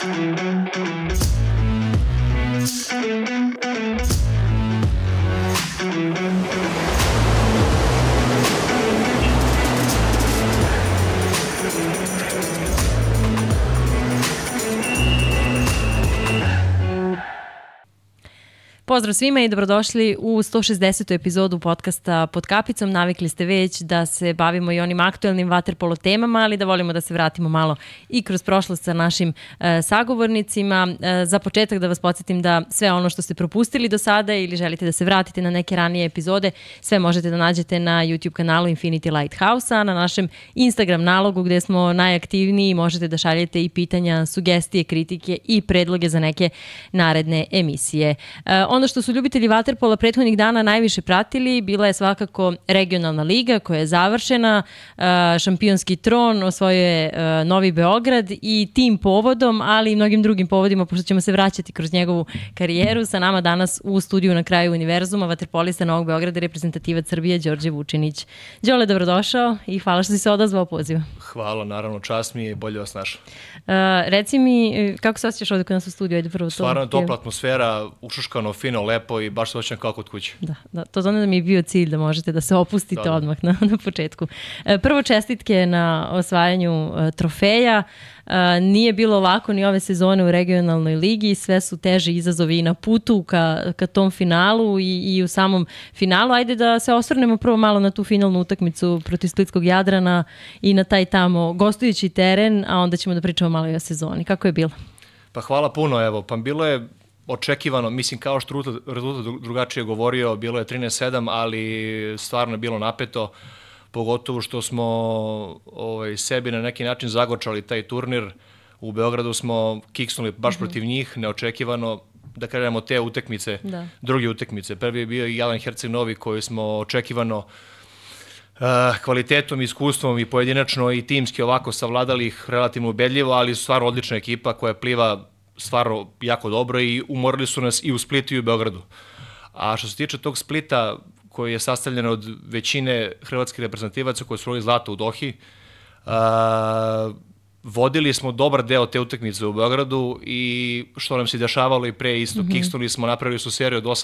Pozdrav svima i dobrodošli u 160. epizodu podcasta Pod kapicom. Navikli ste već da se bavimo i onim aktuelnim vaterpolo temama, ali da volimo da se vratimo malo i kroz prošlost sa našim sagovornicima. Za početak da vas podsjetim da sve ono što ste propustili do sada ili želite da se vratite na neke ranije epizode, sve možete da nađete na YouTube kanalu Infinity Lighthouse-a, na našem Instagram nalogu gde smo najaktivniji. Možete da šaljete i pitanja, sugestije, kritike i predloge za neke naredne emisije. Ono što su ljubitelji vaterpola prethodnih dana najviše pratili bila je svakako regionalna liga koja je završena, šampionski tron osvojio je Novi Beograd i tim povodom, ali i mnogim drugim povodima, pošto ćemo se vraćati kroz njegovu karijeru. Sa nama danas u studiju Na kraju univerzuma vaterpolista Novog Beograda, reprezentativac Srbije Đorđe Vučinić. Đole, dobrodošao i hvala što si se odazvao pozivu. Hvala, naravno, čast mi je, bolje vas našao. Reci mi, kako se osjećaš ovdje kod nas u studiju? Ajde prvo to. Stvarno topla atmosfera, ušuškano, fino, lepo i baš se osjećam kao kod kuće. Da, to znači da mi je bio cilj da možete da se opustite odmah na početku. Prvo čestitke na osvajanju trofeja. Nije bilo lako ni ove sezone u regionalnoj ligi, sve su teži izazovi i na putu ka tom finalu i u samom finalu. Ajde da se osvrnemo prvo malo na tu finalnu utakmicu protiv Splitskog Jadrana i na taj tamo gostujući teren, a onda ćemo da pričamo malo i o sezoni. Kako je bilo? Pa hvala puno, evo, pa bilo je očekivano, mislim kao što rezultat drugačije govorio, bilo je 13-7, ali stvarno je bilo napeto, pogotovo što smo sebi na neki način zagorčali taj turnir. U Beogradu smo kiksnuli baš protiv njih, neočekivano, da krenemo te utakmice, druge utakmice. Prvi je bio i Jadan Herceg Novi koji smo očekivano kvalitetom, iskustvom i pojedinačno i timski ovako savladali ih relativno ubedljivo, ali stvarno odlična ekipa koja pliva stvarno jako dobro i umorili su nas i u Splitu i u Beogradu. A što se tiče tog Splita, koji je sastavljen od većine hrvatskih reprezentativaca koji su osvojili zlato u Dohi, vodili smo dobar deo te utakmice u Beogradu i što nam se dešavalo i pre isto, kiksnuli smo, napravili su seriju od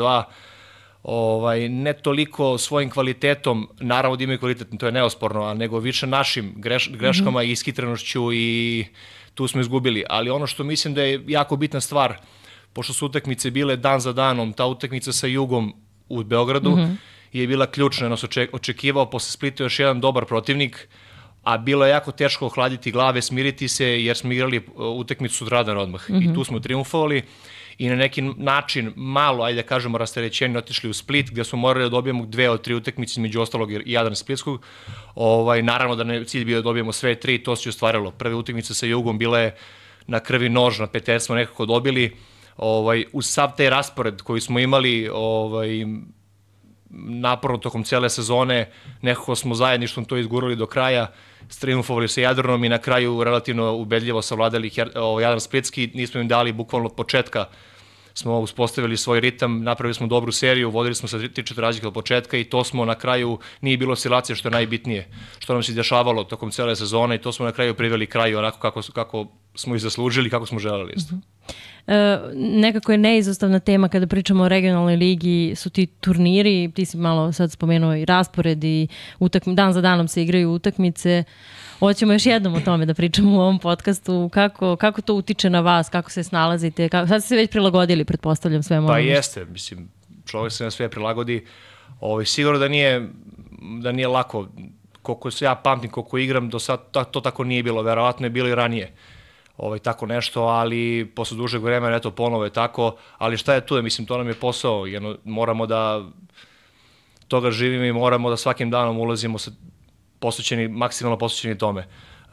8-2, ne toliko svojim kvalitetom, naravno da imaju kvalitet, to je neosporno, nego više našim greškama i ishitrenošću i tu smo izgubili. Ali ono što mislim da je jako bitna stvar, pošto su utakmice bile dan za danom, ta utakmica sa Jugom u Beogradu je bila ključna, nas očekivao posle Splita još jedan dobar protivnik, a bilo je jako teško ohladiti glave, smiriti se, jer smo igrali utakmicu sutradan odmah. I tu smo triumfovali i na neki način malo, ajde da kažemo, rasterećenje otišli u Split, gde smo morali da dobijemo 2 od 3 utakmice, među ostalog i Jadran Splitskog. Naravno da ne cilj bio da dobijemo sve 3, to se ostvarilo. Prve utakmice sa Jugom bila je na krvi nož, na peter smo nekako dobili. Uz sav taj raspored koji smo imali naporno tokom cele sezone, nekako smo zajedništvom to izgurali do kraja, triumfovali sa Jadranom i na kraju relativno ubedljivo savladali Jadran Splitski. Nismo im dali bukvalno od početka, smo uspostavili svoj ritam, napravili smo dobru seriju, vodili smo sa 3-4 razlike od početka i to smo na kraju, nije bilo oscilacije što je najbitnije, što nam se dešavalo tokom cele sezone i to smo na kraju priveli kraju onako kako smo i zaslužili, kako smo želeli isto. Nekako je neizostavna tema kada pričamo o regionalnoj ligi su ti turniri, ti si malo sad spomenuo i raspored i dan za danom se igraju utakmice. Hoćemo još jednom o tome da pričamo u ovom podcastu. Kako to utiče na vas, kako se snalazite? Sad ste se već prilagodili, pretpostavljam svemu. Pa jeste, mislim, čovjek se na sve prilagodi. Sigurno da nije lako. Koliko se ja pamtim, koliko igram, do sad to tako nije bilo. Verovatno je bilo i ranije. Tako nešto, ali posle dužeg vremena, eto, ponovo je tako, ali šta je tu, mislim, to nam je posao, moramo da toga živimo i moramo da svakim danom ulazimo maksimalno posvećeni tome.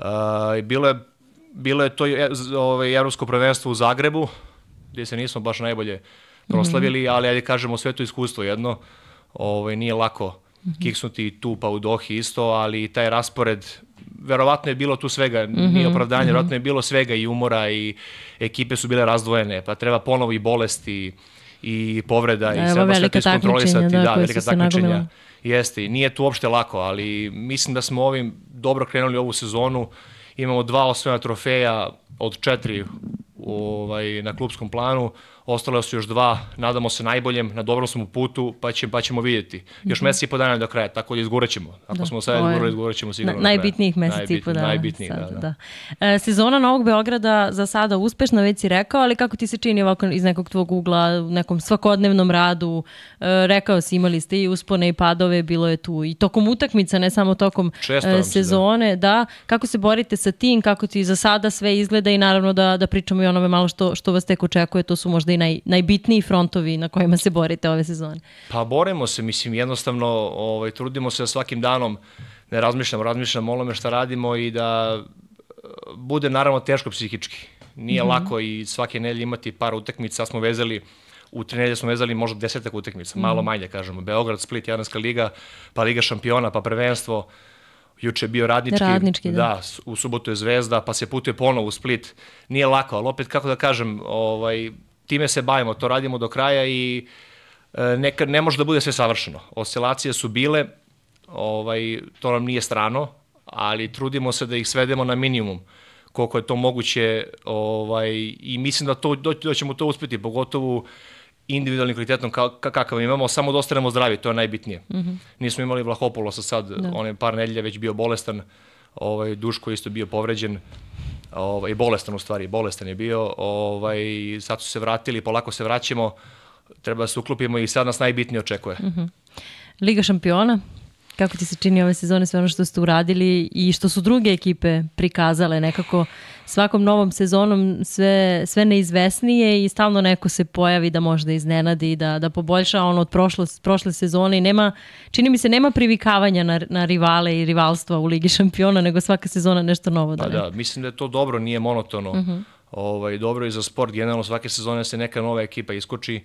Bilo je to evropsko prvenstvo u Zagrebu, gdje se nismo baš najbolje proslavili, ali ajde kažemo sve to iskustvo jedno, nije lako kiksnuti tu pa u Dohi isto, ali taj raspored, verovatno je bilo tu svega, nije opravdanje, verovatno je bilo svega i umora i ekipe su bile razdvojene, pa treba ponovo i bolesti i povreda i sve to iskontrolisati. Da, velika takmičenja. Jeste, nije tu uopšte lako, ali mislim da smo ovim dobro krenuli ovu sezonu, imamo 2 osvojena trofeja od 4 na klubskom planu, ostale su još 2, nadamo se najboljem, na dobrom smo putu, pa ćemo vidjeti. Još mesec i po dana do kraja, tako da izgurat ćemo. Ako smo sad izgurat ćemo sigurno. Najbitnijih mesec i po dana. Najbitnijih, da. Sezona Novog Beograda za sada uspešna, već si rekao, ali kako ti se čini ovako iz nekog tvog ugla, u nekom svakodnevnom radu? Rekao si, imali ste i uspone i padove, bilo je tu i tokom utakmica, ne samo tokom sezone. Da. Kako se borite sa tim, kako ti za sada sve izgleda i naravno da pričamo i onome malo što vas tek očekuje, to su možda i najbitniji frontovi na kojima se borite ove sezone. Pa borimo se, mislim, jednostavno trudimo se svakim danom, ne razmišljamo o onome šta radimo i da bude naravno teško psihički. Nije lako i svake nedelje imati par utakmica, smo vezali, u 3 nedelje smo vezali možda 10 utakmica, malo manje kažemo, Beograd, Split, Jadranska liga, pa Liga šampiona, pa prvenstvo. Juče je bio radnički, da, u subotu je Zvezda, pa se putuje ponovo u Split. Nije lako, ali opet, kako da kažem, time se bavimo, to radimo do kraja i nekad ne može da bude sve savršeno. Oscilacije su bile, to nam nije strano, ali trudimo se da ih svedemo na minimum, koliko je to moguće i mislim da ćemo to uspjeti, pogotovo individualnim kvalitetom kakav imamo, samo da ostanemo zdravi, to je najbitnije. Nismo imali Vlahopoulosa sad, on je par nedelja već bio bolestan, Duško isto bio povređen, bolestan je bio, sad su se vratili, polako se vraćamo, treba da se uklopimo i sad nas najbitnije očekuje. Liga šampiona, kako ti se čini ove sezone, sve ono što ste uradili i što su druge ekipe prikazale nekako svakom novom sezonom sve neizvesnije i stalno neko se pojavi da možda iznenadi, da poboljša ono od prošle sezone i čini mi se nema privikavanja na rivale i rivalstva u Ligi šampiona, nego svaka sezona nešto novo. Da, mislim da je to dobro, nije monotono. Dobro i za sport, generalno svake sezone se neka nova ekipa iskoči,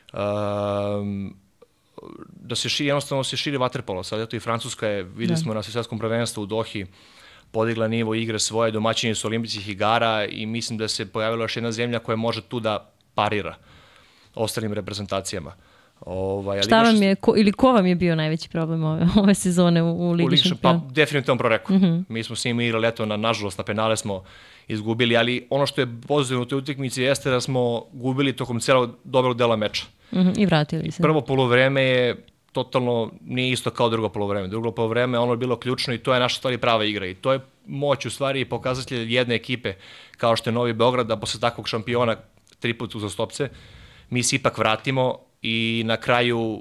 da jednostavno se širi vaterpolo. Sad eto i Francuska je, videli smo na svjetskom prvenstvu u Dohi, podigla nivo igre svoje, domaćini su olimpijskih igara i mislim da se pojavila još jedna zemlja koja može tu da parira ostalim reprezentacijama. Šta vam je, ko vam je bio najveći problem ove sezone u Ligi šampiona? Pa definitivno Proreko. Mi smo s njim igrali, eto, nažalost, na penale smo izgubili, ali ono što je pozitivno u toj utakmici jeste da smo gubili tokom celog dobrog dela meča. I vratili se. Prvo poluvreme je totalno nije isto kao drugo poluvreme. Drugo poluvreme ono je bilo ključno i to je naša stvari prava igra i to je moć u stvari i pokazatelj jedne ekipe kao što je Novi Beograd da posle takvog šampiona 3 puta uzastopce mi se ipak vratimo i na kraju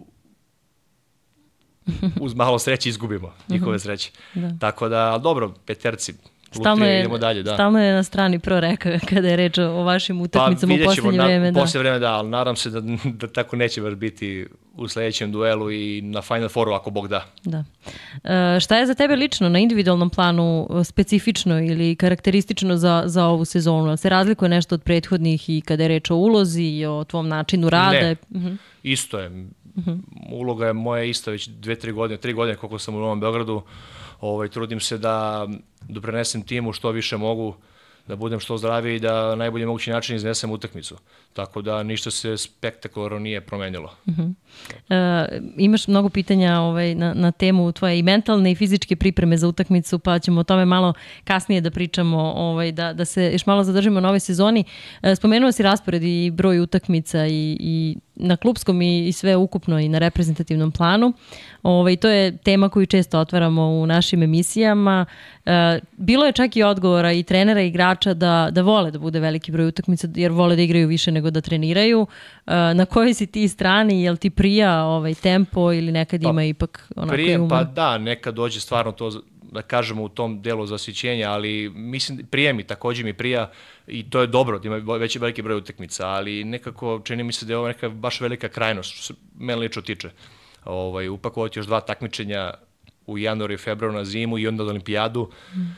uz malo sreće izgubimo njihove sreće. Tako da, dobro, peterci. Stalno je na strani Proreka kada je reč o vašim utakmicama u posljednje vreme. U posljednje vreme, da, ali nadam se da tako neće baš biti u sljedećem duelu i na Final Fouru ako Bog da. Šta je za tebe lično na individualnom planu specifično ili karakteristično za ovu sezonu? Se razlikuje nešto od prethodnih i kada je reč o ulozi i o tvom načinu rada? Ne, isto je. Uloga je moja ista već 2-3 godine, 3 godine koliko sam u Novom Beogradu. Trudim se da doprinesem timu što više mogu, da budem što zdraviji i da na najbolji mogući način iznesem utakmicu. Tako da ništa se spektakularno nije promenilo. Imaš mnogo pitanja na temu tvoje i mentalne i fizičke pripreme za utakmicu, pa ćemo o tome malo kasnije da pričamo, da se još malo zadržimo na ovoj sezoni. Spomenuo si raspored i broj utakmica i na klupskom i sve ukupno i na reprezentativnom planu. To je tema koju često otvaramo u našim emisijama. Bilo je čak i odgovora i trenera i igrača da vole da bude veliki broj utakmica jer vole da igraju više nego da treniraju. Na kojoj si ti strani? Jel ti prija tempo ili nekad ima ipak onako i uman? Pa da, nekad dođe stvarno to da kažemo u tom delu zasićenja, ali mislim, također mi prija i to je dobro, da ima veći veliki broj utakmica, ali nekako čini mi se da je ovo neka baš velika krajnost, što se mene lično tiče. Upakovati još 2 takmičenja u januaru i februaru na zimu i onda na olimpijadu,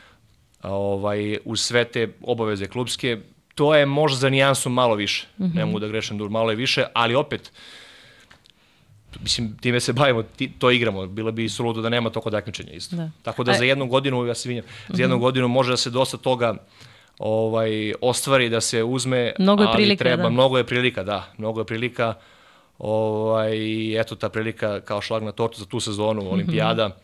uz sve te obaveze klubske, to je možda za nijansu malo više, ne mogu da grešim malo je više, ali opet, mislim, time se bavimo, to igramo, bilo bi suludo da nema toliko takmičenja isto. Tako da za jednu godinu, za jednu godinu može da se dosta toga ostvari, da se uzme, ali treba, mnogo je prilika, eto ta prilika kao šlag na tortu za tu sezonu, olimpijada,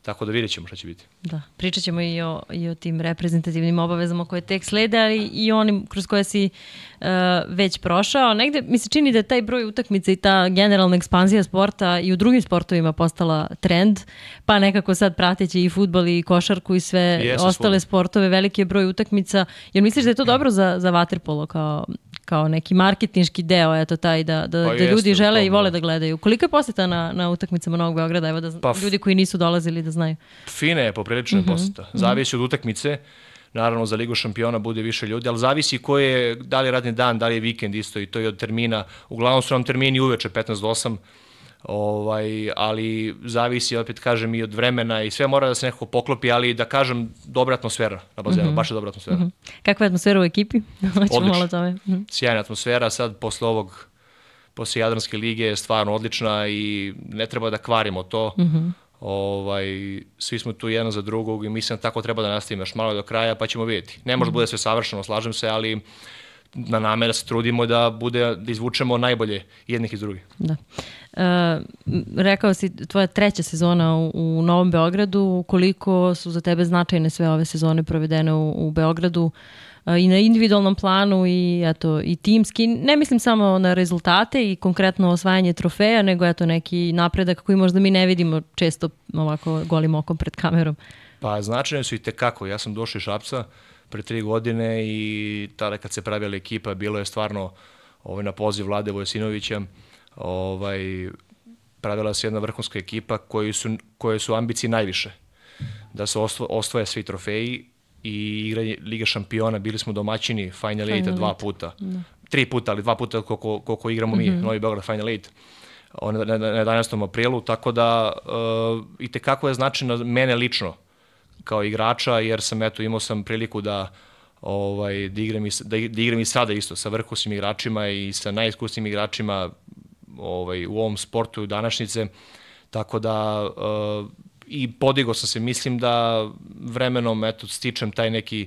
Tako da vidjet ćemo šta će biti. Da, pričat ćemo i o tim reprezentativnim obavezama koje tek slede, ali i onim kroz koje si već prošao. Negde mi se čini da je taj broj utakmica i ta generalna ekspanzija sporta i u drugim sportovima postala trend, pa nekako sad prateći i fudbal i košarku i sve ostale sportove, veliki je broj utakmica. Jer misliš da je to dobro za vaterpolo kao neki marketinški deo, eto taj da ljudi žele i vole da gledaju. Koliko je poseta na utakmicama Novog Beograda? Evo da ljudi koji nisu dolazili da znaju. Fine je poprilična poseta. Zavisi od utakmice. Naravno, za Ligu šampiona bude više ljudi, ali zavisi da li je radni dan, da li je vikend isto i to je od termina. Uglavnom su nam termini uveče 15 do 8, ali zavisi, opet kažem, i od vremena i sve mora da se nekako poklopi, ali da kažem, dobra atmosfera na bazenu, baš je dobra atmosfera. Kakva je atmosfera u ekipi? Odlična. Sjajna atmosfera, sad posle Jadranske lige je stvarno odlična i ne treba da kvarimo to. Svi smo tu jedan za drugog i mislim da tako treba da nastavimo još malo do kraja, pa ćemo vidjeti. Ne može da bude sve savršeno, slažem se, ali na nama je da se trudimo da izvučemo najbolje jednih iz drugih. Da. Rekao si, tvoja 3. sezona u Novom Beogradu, koliko su za tebe značajne sve ove sezone provedene u Beogradu i na individualnom planu i timski. Ne mislim samo na rezultate i konkretno osvajanje trofeja, nego neki napredak koji možda mi ne vidimo često ovako golim okom pred kamerom. Pa značajne su i tekako. Ja sam došao iz Šapca pre 3 godine i tada kad se pravila ekipa bilo je stvarno na poziv Vlade Vojsinovića pravila se jedna vrhunska ekipa koje su ambicije najviše. Da se osvoje svi trofeji i igranje Lige šampiona, bili smo domaćini Final 8 2 puta. 3 puta, ali 2 puta koliko igramo mi, Novi Beograd Final 8 na 11. aprilu, tako da i tekako je značajno mene lično kao igrača, jer imao sam priliku da igram i sada isto sa vrhunskim igračima i sa najiskusnijim igračima u ovom sportu današnjice, tako da i podigao sam se, mislim da vremenom stičem taj neki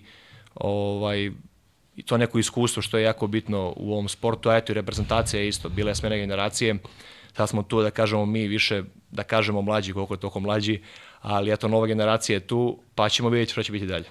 to neko iskustvo što je jako bitno u ovom sportu, a i reprezentacija je isto, bila je smena generacije, sad smo tu da kažemo mi više, da kažemo mlađi koliko je toliko mlađi, ali nova generacija je tu, pa ćemo vidjeti što će biti dalje.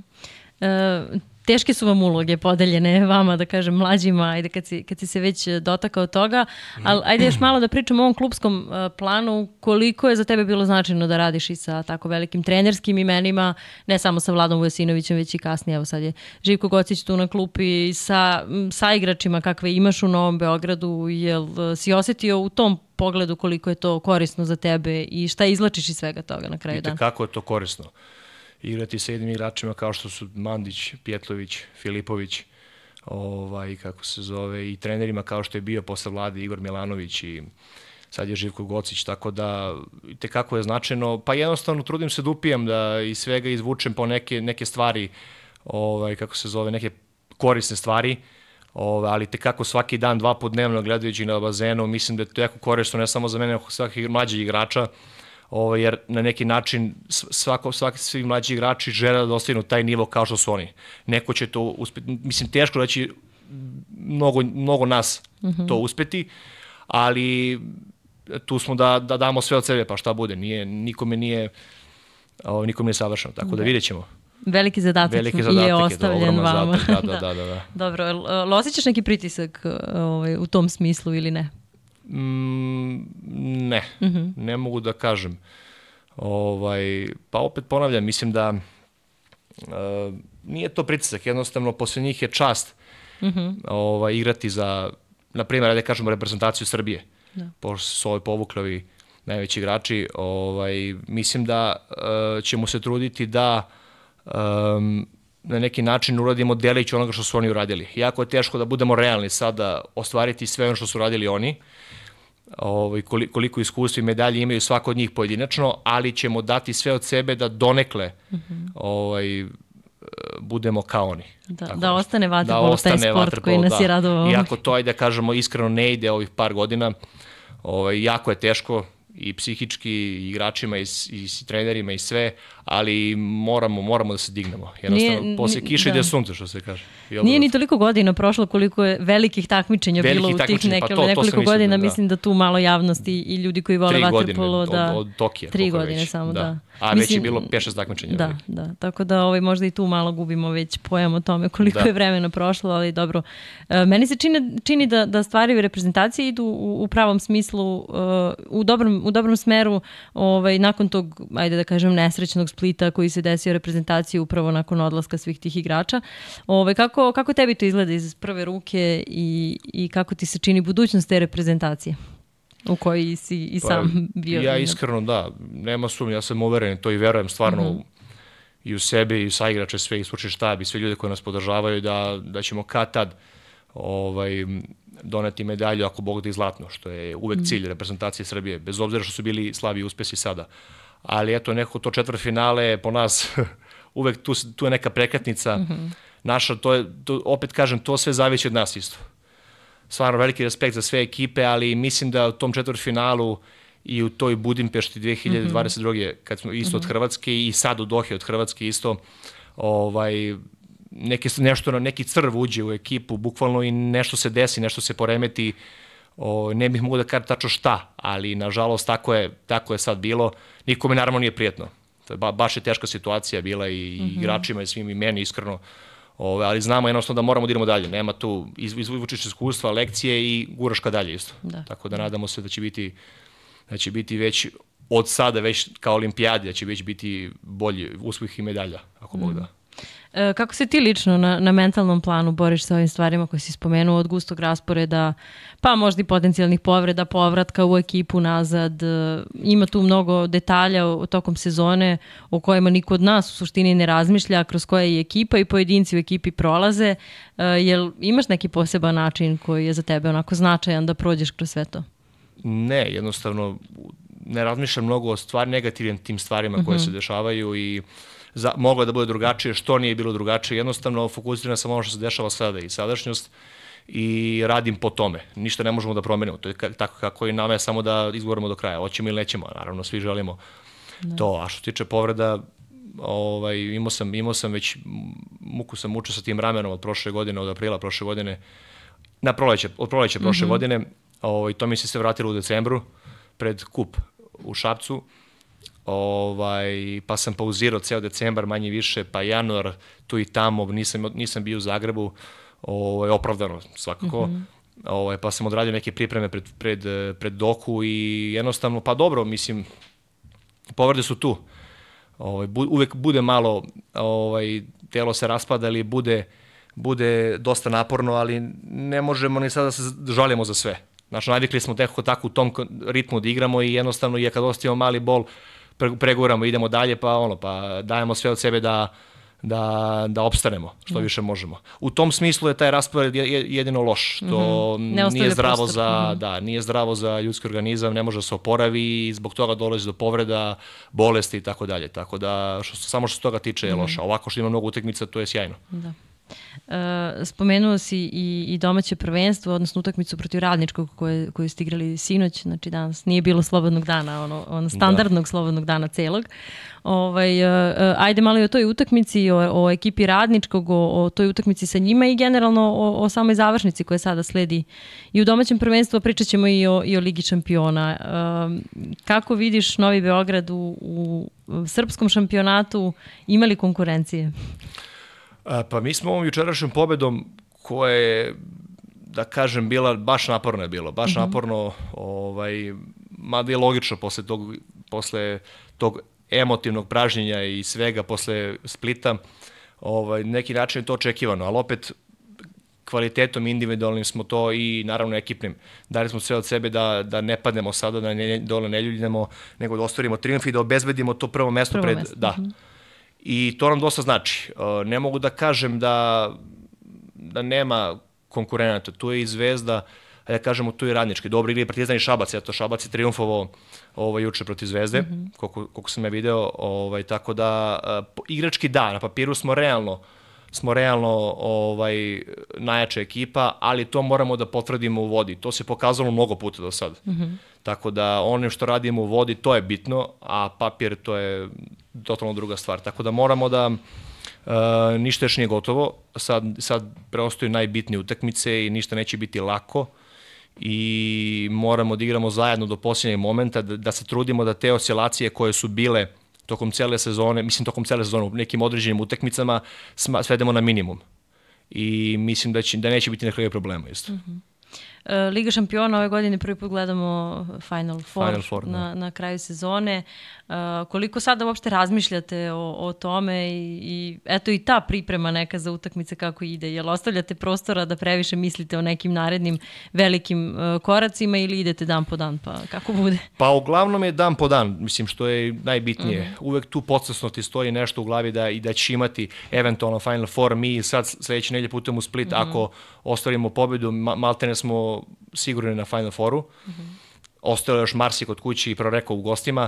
Teške su vam uloge podeljene vama, da kažem, mlađima, ajde kad si se već dotakao toga, ali ajde još malo da pričamo o ovom klupskom planu, koliko je za tebe bilo značajno da radiš i sa tako velikim trenerskim imenima, ne samo sa Vladom Vujasinovićem, već i kasnije, evo sad je Živko Gocić tu na klupi, sa igračima kakve imaš u Novom Beogradu, jel si osetio u tom pogledu koliko je to korisno za tebe i šta izvlačiš iz svega toga na kraju dana? I kako je to korisno. Igrati sa jednim igračima kao što su Mandić, Pjetlović, Filipović, kako se zove, i trenerima kao što je bio posle Vlade Igor Milanović i sad je Živko Gocić, tako da tekako je značajno, pa jednostavno trudim se da upijem, da iz svega izvučem po neke stvari, kako se zove, neke korisne stvari, ali tekako svaki dan, 2 puta dnevno gledajući na bazenu, mislim da je to jako korisno, ne samo za mene, nego svakih mlađih igrača, jer na neki način svi mlađi igrači žele da dostignu taj nivo kao što su oni. Neko će to uspeti, mislim teško da će mnogo nas to uspeti, ali tu smo da damo sve od sebe, pa šta bude, nikome nije savršeno, tako da vidjet ćemo. Veliki zadatak je ostavljen vama. Da. Dobro, osjećaš neki pritisak u tom smislu ili ne? Ne mogu da kažem. Pa opet ponavljam, mislim da nije to pritisak, jednostavno posle njih je čast igrati za, na primjer, da kažemo reprezentaciju Srbije, pošto su ovi povukli najveći igrači, mislim da ćemo se truditi da na neki način uradimo delić onoga što su oni uradili. Jako je teško da budemo realni sada ostvariti sve ono što su uradili oni, koliko iskustva i medalje imaju svako od njih pojedinačno, ali ćemo dati sve od sebe da donekle budemo kao oni. Da ostane vaterpolo, taj sport koji nas je radovao. Iako to, da kažemo, iskreno ne ide ovih par godina, jako je teško, i psihički, i igračima, i trenerima, i sve, ali moramo da se dignemo. Jednostavno, posle kiše ide sunce, što se kaže. Nije ni toliko godina prošlo koliko je velikih takmičenja bilo u tih nekoliko godina. Mislim da tu malo javnosti i ljudi koji vole vaterpolo. Od Tokija. 3 godine samo, da. A već je bilo 5-6 takmičenja. Da. Tako da možda i tu malo gubimo već pojam o tome koliko je vremena prošlo, ali dobro. Meni se čini da stvari u reprezentaciji idu u pravom smislu, u dobrom smeru, nakon tog, ajde da kažem, nesrećnog Splita koji se desio reprezentaciji upravo nakon odlaska svih tih igrača. Kako tebi to izgleda iz prve ruke i kako ti se čini budućnost te reprezentacije u kojoj si i sam bio? Ja iskreno nema sumnje, ja sam uveren to i verujem stvarno i u sebe i u saigrače, sve i stručni štab i sve ljude koji nas podržavaju da ćemo kad tad doneti medalju, ako Bog da i zlatno, što je uvek cilj reprezentacije Srbije, bez obzira što su bili slabi uspesi sada. Ali eto, neko to četvrtfinale po nas, uvek tu je neka prekretnica naša, opet kažem, to sve zavisi od nas isto. Stvarno veliki respekt za sve ekipe, ali mislim da u tom četvrtfinalu i u toj Budimpešti 2022. kad smo isto od Hrvatske i sad u Dohi od Hrvatske isto, neki crv uđe u ekipu, bukvalno i nešto se desi, nešto se poremeti, ne bih mogu da kažem tačno šta, ali nažalost tako je sad bilo. Nikome naravno nije prijetno. Baš je teška situacija bila i igračima i svim i meni iskreno, ali znamo jednostavno da moramo da idemo dalje. Nema tu, izvučiš iskustva, lekcije i guraš ka dalje isto. Tako da nadamo se da će biti već od sada, već kao olimpijadi, da će već biti bolji uspeh i medalja, ako Bog da. Kako se ti lično na mentalnom planu boriš sa ovim stvarima koje si spomenuo, od gustog rasporeda, pa možda i potencijalnih povreda, povratka u ekipu nazad? Ima tu mnogo detalja tokom sezone o kojima niko od nas u suštini ne razmišlja, kroz koje i ekipa i pojedinci u ekipi prolaze. Jel imaš neki poseban način koji je za tebe onako značajan da prođeš kroz sve to? Ne, jednostavno ne razmišljam mnogo o negativnim tim stvarima koje se dešavaju i moglo da bude drugačije, što nije bilo drugačije, jednostavno fokusiram sam ono što se dešava sada i sadašnjost i radim po tome. Ništa ne možemo da promenimo, to je tako kako i nama je samo da izgovorimo do kraja, hoćemo ili nećemo, naravno svi želimo to, a što tiče povreda, imao sam već, muku sam mučio sa tim ramenom od prošle godine, od aprila prošle godine, od proleća prošle godine, to mi se sve vratilo u decembru, pred kup u Šapcu, pa sam pauzirao ceo decembar, manje više, pa januar, tu i tamo, nisam bio u Zagrebu, opravdano svakako, pa sam odradio neke pripreme pred Dohu i jednostavno, pa dobro, mislim, povrede su tu, uvek bude malo, telo se raspada ili bude dosta naporno, ali ne možemo ni sada da se žalimo za sve. Znači, navikli smo tako u tom ritmu da igramo i jednostavno je kad ostavimo mali bol, preguramo, idemo dalje, pa dajemo sve od sebe da opstanemo što više možemo. U tom smislu je taj raspored jedino loš, što nije zdravo za ljudski organizam, ne može da se oporavi i zbog toga dolazi do povreda, bolesti i tako dalje. Tako da, samo što se toga tiče je loša. Ovako što ima mnogo utakmica, to je sjajno. Da. Spomenuo si i domaće prvenstvo, odnosno utakmicu protiv Radničkog koju ste igrali sinoć, znači danas nije bilo slobodnog dana, ono standardnog slobodnog dana celog. Ajde malo i o toj utakmici, o ekipi Radničkog, o toj utakmici sa njima i generalno o samoj završnici koja sada sledi i u domaćem prvenstvu, pričat ćemo i o Ligi šampiona. Kako vidiš Novi Beograd u srpskom šampionatu, ima li konkurencije? Pa mi smo ovom jučerašnjom pobedom koja je, da kažem, bila baš naporno je bilo, baš naporno, mada je logično posle tog emotivnog pražnjenja i svega posle Splita, neki način je to očekivano, ali opet kvalitetom individualnim smo to i naravno ekipnim. Dali smo sve od sebe da ne padnemo sada, da dole ne ljuljnemo, nego da ostvarimo triumf i da obezbedimo to prvo mesto pred... Da. I to nam dosta znači. Ne mogu da kažem da nema konkurenata. Tu je i Zvezda, da kažemo tu je Radnički. Dobro igri Partizan i Šabac. Eto, Šabac je triumfovao juče protiv Zvezde, koliko sam ja video. Tako da, igrački da, na papiru smo realno smo realno najjača ekipa, ali to moramo da potvrdimo u vodi. To se pokazalo mnogo puta do sada. Tako da ono što radimo u vodi, to je bitno, a papir to je totalno druga stvar. Tako da moramo da ništa još nije gotovo. Sad preostaju najbitnije utakmice i ništa neće biti lako i moramo da igramo zajedno do posljednjeg momenta, da se trudimo da te oscilacije koje su bile tokom cele sezone u nekim određenim utakmicama svedemo na minimum. I mislim da neće biti nekakvih problema isto. Liga šampiona ove godine prvi put gledamo Final Four na kraju sezone. Koliko sada uopšte razmišljate o tome i eto i ta priprema neka za utakmice kako ide? Jel ostavljate prostora da previše mislite o nekim narednim velikim koracima ili idete dan po dan, pa kako bude? Pa uglavnom je dan po dan, mislim što je najbitnije. Uvek tu podsvesno ti stoji nešto u glavi da će imati eventualno Final Four. Mi sad sledeće nedelje putujemo u Split, ako ostvarimo pobedu, maltene smo sigurni na Final Fouru. Ostalo još Marsi kod kući i Proreko u gostima,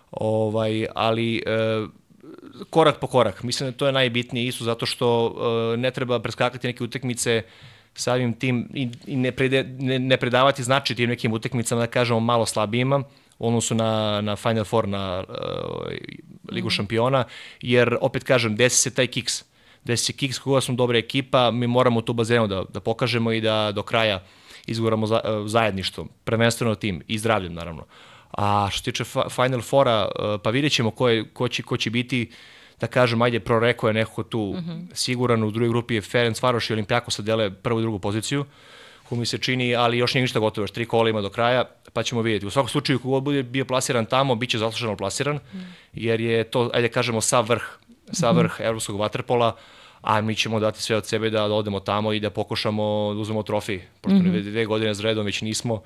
ali korak po korak. Mislim da to je najbitnije isto zato što ne treba preskakati neke utakmice samim tim i ne predavati značaj tim nekim utakmicama, da kažemo malo slabijima u odnosu na Final Four, na Ligu šampiona, jer opet kažem, desi se taj kiks. Desi se kiks koga smo dobra ekipa, mi moramo tu bazenu da pokažemo i da do kraja izguramo zajedništvo, prvenstveno tim i zdravljem naravno. A što se tiče Final Fora, pa vidjet ćemo ko će biti, da kažem, ajde, Proreko je neko tu siguran, u drugoj grupi je Ferencvaroš i Olimpijakos se dele prvu i drugu poziciju, ko mi se čini, ali još nije ništa gotovo, još 3 kola ima do kraja, pa ćemo vidjeti. U svakom slučaju, kogod bude bio plasiran tamo, bit će zasluženo plasiran, jer je to, ajde kažemo, sav vrh evropskog vaterpola, a mi ćemo dati sve od sebe da odemo tamo i da pokušamo da uzmemo trofej, pošto 2 godine s redom već nismo,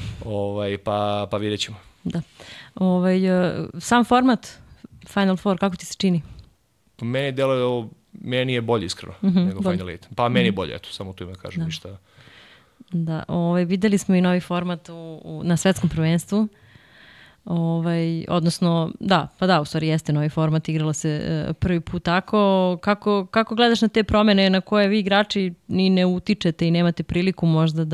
pa vidjet ćemo. Da. Sam format Final Four, kako ti se čini? Meni je bolje iskreno nego Final Eight. Pa meni je bolje, eto, samo tu ime kažem ništa. Da, videli smo i novi format na svetskom prvenstvu. Odnosno, u stvari jeste novi format, igralo se prvi put tako. Kako gledaš na te promene na koje vi igrači ni ne utičete i nemate priliku možda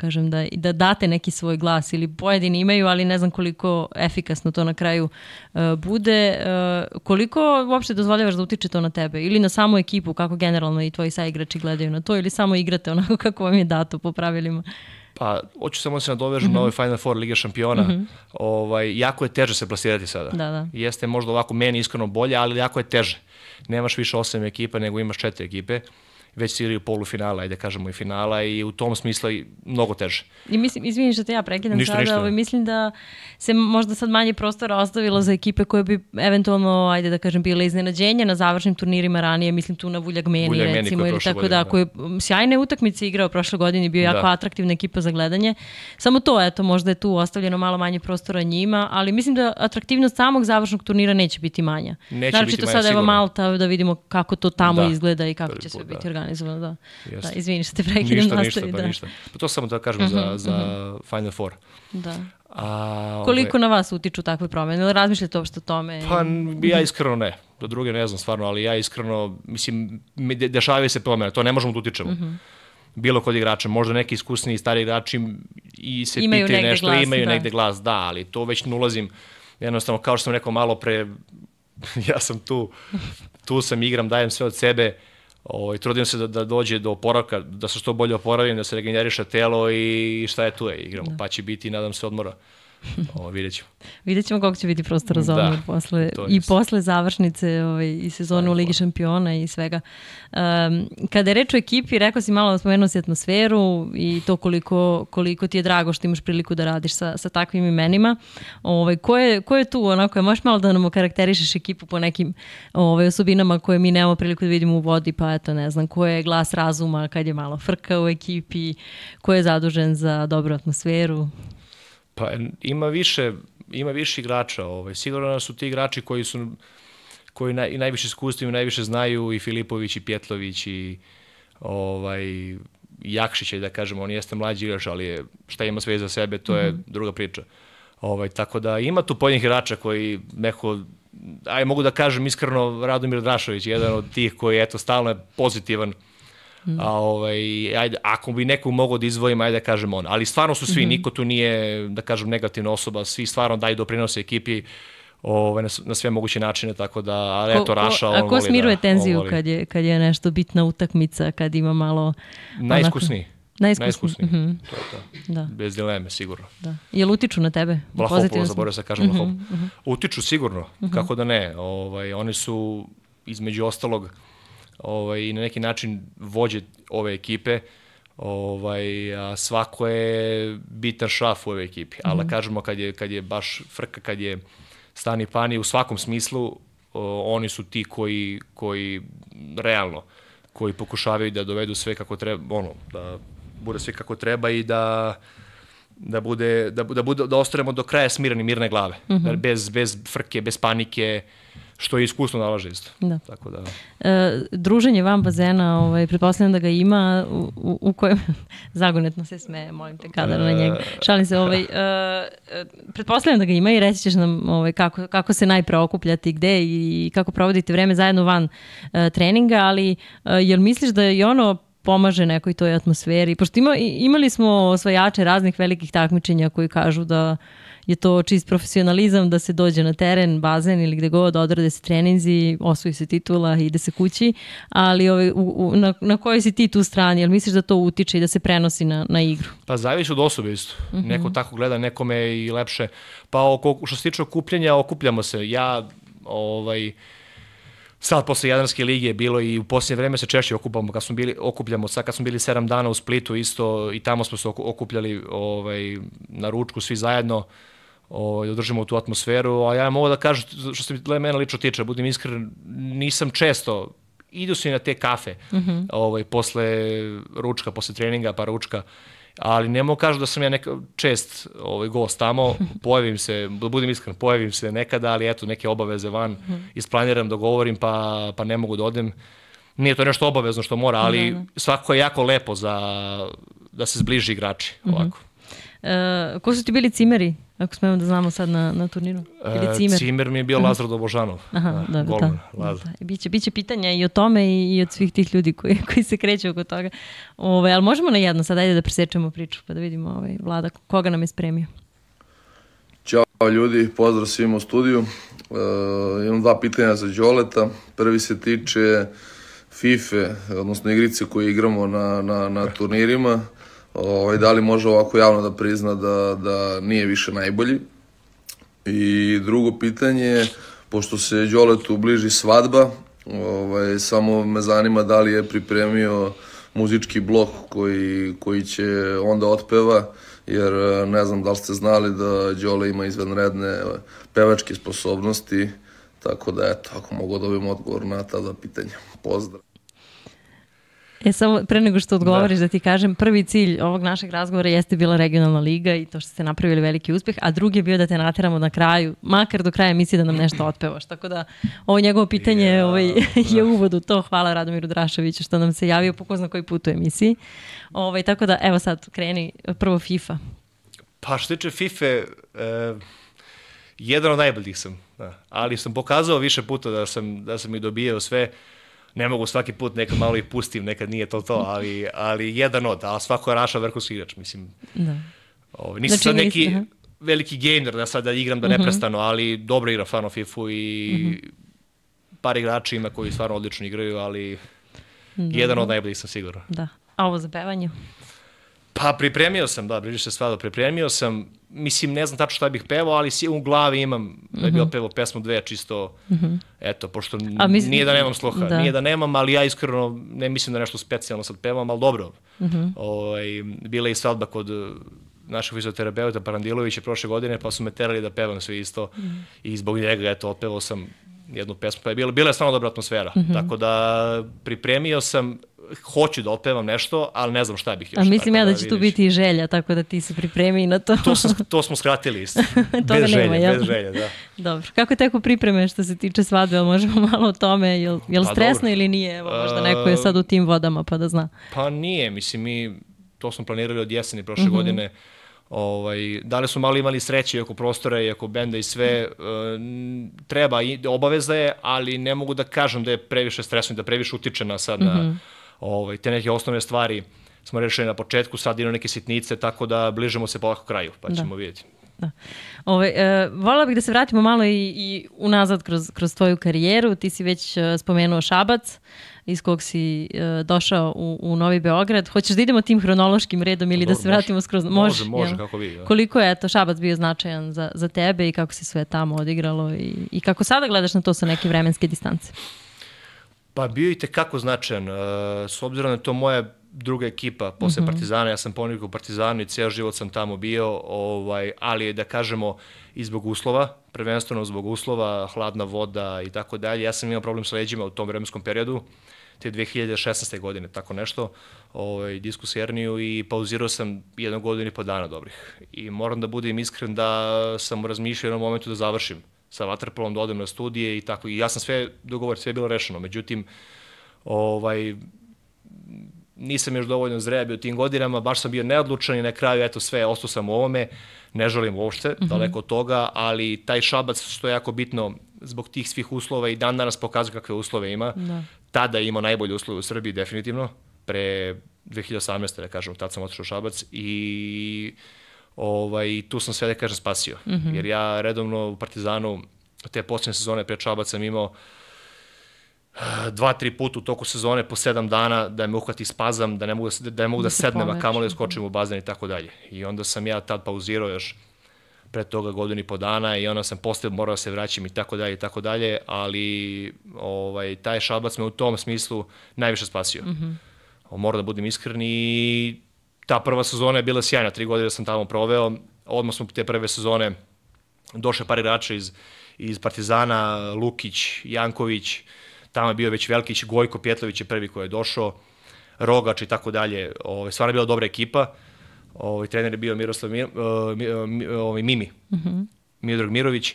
da date neki svoj glas ili pojedini imaju, ali ne znam koliko efikasno to na kraju bude. Koliko uopšte dozvoljavaš da utiče to na tebe ili na samu ekipu, kako generalno i tvoji saigrači gledaju na to ili samo igrate onako kako vam je dato po pravilima? Pa, hoću samo da se nadovežem na ovaj Final Four Lige šampiona. Jako je teže se plasirati sada. Da. Jeste možda ovako meni iskreno bolje, ali jako je teže. Nemaš više 8 ekipa, nego imaš 4 ekipe. Već si igraju polufinala, ajde kažemo i finala, i u tom smislu je mnogo teže. I mislim, izvini što te ja prekidam sada, mislim da se možda sad manje prostora ostavilo za ekipe koje bi eventualno, ajde da kažem, bile iznenađenje na završnim turnirima ranije, mislim tu na Vuljagmeni recimo, ili tako da, koji sjajne utakmice igrao prošle godine, bio jako atraktivna ekipa za gledanje. Samo to, eto, možda je tu ostavljeno malo manje prostora njima, ali mislim da atraktivnost samog završnog turnira neće biti manja. Naročito sad evo Malta, da vidimo kako to tamo izgleda i kako će sve biti organizovano. Da, izvini što te prekidam. Ništa. Pa to samo da kažem za Final Four. Da. Koliko na vas utiču takve promene? Ili razmišljate uopšte o tome? Pa ja iskreno ne. Do druge ne znam stvarno, ali ja iskreno, mislim, dešavaju se promene, to ne možemo da utičemo. Bilo kod igrača, možda neki iskusni i stari igrači i se pitaju nešto, imaju negde glas, da, ali to već ne ulazim. Jednostavno, kao što sam rekao malo pre, ja sam tu sam, igram, dajem sve od sebe, trudim se da dođe do oporavka, da se što bolje oporavim, da se regeneriše telo i šta je tu je, igramo, pa će biti, nadam se, odmora. Vidjet ćemo. Vidjet ćemo koliko će biti prostora za odmor posle završnice i sezone u Ligi šampiona i svega. Kada je reč o ekipi, rekao si malo, spomenuo si atmosferu i to koliko ti je drago što imaš priliku da radiš sa takvim imenima. Ko je tu, onako, možeš malo da nam okarakterišeš ekipu po nekim osobinama koje mi nemamo priliku da vidimo u vodi, pa eto, ne znam, ko je glas razuma kad je malo frka u ekipi, ko je zadužen za dobru atmosferu? Pa ima više igrača, sigurno su ti igrači koji najviše iskustva i najviše znaju, i Filipović i Pjetlović i Jakšić, da kažemo, on jeste mlađi igrač, ali šta ima sve iza sebe, to je druga priča. Tako da ima tu pojedinih igrača koji neko mogu da kažem iskreno, Radomir Drašović, jedan od tih koji je stalno pozitivan. Ajde, ako bi nekog mogao da izdvojim, ajde da kažem on. Ali stvarno su svi, niko tu nije, da kažem, negativna osoba, svi stvarno daju doprinose ekipi na sve moguće načine, tako da, ali eto, Raša, on voli da... A ko smiruje tenziju kad je nešto bitna utakmica, kad ima malo... Najiskusniji. Najiskusniji. To je to. Da. Bez dileme, sigurno. Da. Jel utiču na tebe? Vlahopovo, zaboravio se kažem Vlahopovo. Utiču sigurno, kako da ne. Oni su, između ostalog, i na neki način vođe ove ekipe, a svako je bitan šraf u ove ekipi. Ali kažemo, kad je baš frka, kad je stani pani, u svakom smislu, oni su ti koji realno, koji pokušavaju da dovedu sve kako treba, da bude sve kako treba i da ostanemo do kraja smireni, mirne glave. Bez frke, bez panike, što je iskusno nalaže isto. Da. Tako da... Druženje van bazena, pretpostavljam da ga ima, u kojem... Zagonetno se smeje, molim te, kadar na njega. Šalim se, pretpostavljam da ga ima i reći ćeš nam kako se najpre okupljati, gde i kako provodite vreme zajedno van treninga, ali jel misliš da je ono pomaže nekoj toj atmosferi? Pošto imali smo osvajače raznih velikih takmičenja koji kažu da je to čist profesionalizam, da se dođe na teren, bazen ili gde god, odrade se treninzi, osvoji se titula i ide se kući, ali na kojoj si ti tu strani? Jel misliš da to utiče i da se prenosi na igru? Pa zavisi od osobe isto. Neko tako gleda, nekome je i lepše. Pa što se tiče okupljanja, okupljamo se. Ja, sad posle Jadranske lige je bilo i u posljednje vreme se češće okupljamo. Sad kad smo bili 7 dana u Splitu isto i tamo smo se okupljali na ručku svi zajedno, održimo tu atmosferu, a ja mogu da kažem što se mene lično tiče, budem iskren, nisam često, idu se i na te kafe posle ručka, posle treninga pa ručka, ali ne mogu kažem da sam ja čest gost tamo, pojavim se, da budem iskren, pojavim se nekada, ali eto, neke obaveze van, isplaniram, dogovorim, pa ne mogu da odem. Nije to nešto obavezno što mora, ali svako je jako lepo da se zbliži igrači, ovako. Ko su ti bili cimeri, ako smemo da znamo sad na turniru? Cimer mi je bio Lazar Dobožanov, golman, Lazar. Biće pitanja i o tome i od svih tih ljudi koji se kreću oko toga. Ali možemo na jedno sad, ajde da presečemo priču pa da vidimo Vlada, koga nam je spremio. Ćao ljudi, pozdrav svima u studiju. Imam 2 pitanja za Đoleta. Prvi se tiče FIFA, odnosno igrice koje igramo na turnirima. Da li može ovako javno da prizna da nije više najbolji? I drugo pitanje, pošto se Đoletu bliži svadba, samo me zanima da li je pripremio muzički blok koji će onda otpeva, jer ne znam da li ste znali da Đole ima izvanredne pevačke sposobnosti, tako da eto, ako mogu dobijem odgovor na ta 2 pitanja. Pozdrav! Samo pre nego što odgovoriš da ti kažem, prvi cilj ovog našeg razgovora jeste bila regionalna liga i to što ste napravili veliki uspeh, a drugi je bio da te nateramo na kraju, makar do kraja emisije da nam nešto otpevaš. Tako da ovo njegovo pitanje je uvod u to. Hvala Radomiru Drašoviću što nam se javio po ko zna koji put u emisiji. Tako da evo sad kreni prvo FIFA. Pa što tiče FIFA, jedan od najboljih sam, ali sam pokazao više puta da sam i dobijao sve. Ne mogu svaki put, nekad malo ih pustim, nekad nije to, ali jedan od, a svako je Raša vrhunski igrač, mislim. Nisam sad neki veliki gamer da sad da igram da neprestano, ali dobro igram stvarno FIFA-u i par igrača ima koji stvarno odlično igraju, ali jedan od najboljih sam sigurno. Da. A ovo za pevanje? Pa pripremio sam, bliži se svado, pripremio sam, mislim, ne znam tačno šta bih pevao, ali u glavi imam da bih opevao pesmu 2, čisto, eto, pošto nije da nemam sluha, nije da nemam, ali ja iskreno ne mislim da nešto specijalno sad pevam, ali dobro. Bila je i svadba kod našeg fizioterapeuta Parandilovića prošle godine, pa su me terali da pevam sve isto i zbog njega, eto, otpevao sam jednu pesmu, pa bila je stvarno dobra atmosfera, tako da pripremio sam, hoću da otpevam nešto, ali ne znam šta bih još. A mislim ja da će tu biti i želja, tako da ti se pripremi na to. To smo skratili isto. Bez želje, da. Dobro. Kako je teko pripreme što se tiče svadbe, ali možemo malo o tome, je li stresno ili nije? Evo, možda neko je sad u tim vodama pa da zna. Pa nije, mislim, to smo planirali od jeseni prošle godine, Da li su malo imali sreće oko prostora i oko benda i sve, treba, obaveza je, ali ne mogu da kažem da je previše stresno i da previše utiče na sad na te neke osnovne stvari smo rešili na početku, sad idu neke sitnice, tako da bližemo se polako kraju, pa ćemo vidjeti. Da. Voljela bih da se vratimo malo i unazad kroz tvoju karijeru. Ti si već spomenuo Šabac, iz kog si došao u Novi Beograd. Hoćeš da idemo tim hronološkim redom ili da se vratimo skroz? Može, kako vi. Koliko je Šabac bio značajan za tebe i kako se sve tamo odigralo i kako sada gledaš na to sa neke vremenske distance? Pa bio i tekako značajan. S obzirom da je to moja druga ekipa posle Partizana, ja sam ponikao u Partizanu i ceo život sam tamo bio, ali je da kažemo i zbog uslova, prvenstveno zbog uslova, hladna voda i tako dalje. Ja sam imao problem sa leđima u tom vremenskom periodu, te 2016. godine, tako nešto, diskus herniju i pauzirao sam 1 godinu i po dana dobrih. I moram da budem iskren da sam razmišljao u jednom momentu da završim sa vaterpolom, da odem na studije i tako. I ja sam sve dogovorio, sve je bilo rešeno. Međutim, nisam još dovoljno zreo bio u tim godinama, baš sam bio neodlučan i na kraju, eto sve, ostao sam u ovome, ne želim uopšte, daleko od toga, ali taj Šabac, što je jako bitno, zbog tih svih uslova i dan danas pokazuje kakve uslove ima. Tada je imao najbolje uslove u Srbiji, definitivno, pre 2018. da kažem, tad sam otišao u Šabac i tu sam sve, da kažem, spasio. Jer ja redovno u Partizanu, te posljednje sezone pred Šabac sam imao 2-3 puta u toku sezone po 7 dana da me uhvati spazam, da ne mogu da sednem, a kamoli da skočim u bazen i tako dalje. I onda sam ja tad pauzirao još pred toga 1,5 godinu dana i onda sam posle morao da se vraćam i tako dalje, ali taj Šabac me u tom smislu najviše spasio. Moram da budem iskren i ta prva sezona je bila sjajna, 3 godine sam tamo proveo, odmah smo te prve sezone došle par igrača iz Partizana, Lukić, Janković, tamo je bio već Velkić, Gojko Pjetlović je prvi koji je došao, Rogač i tako dalje. Stvarno je bila dobra ekipa. Trener je bio Miroslav Mimi, Miodrag Mirović.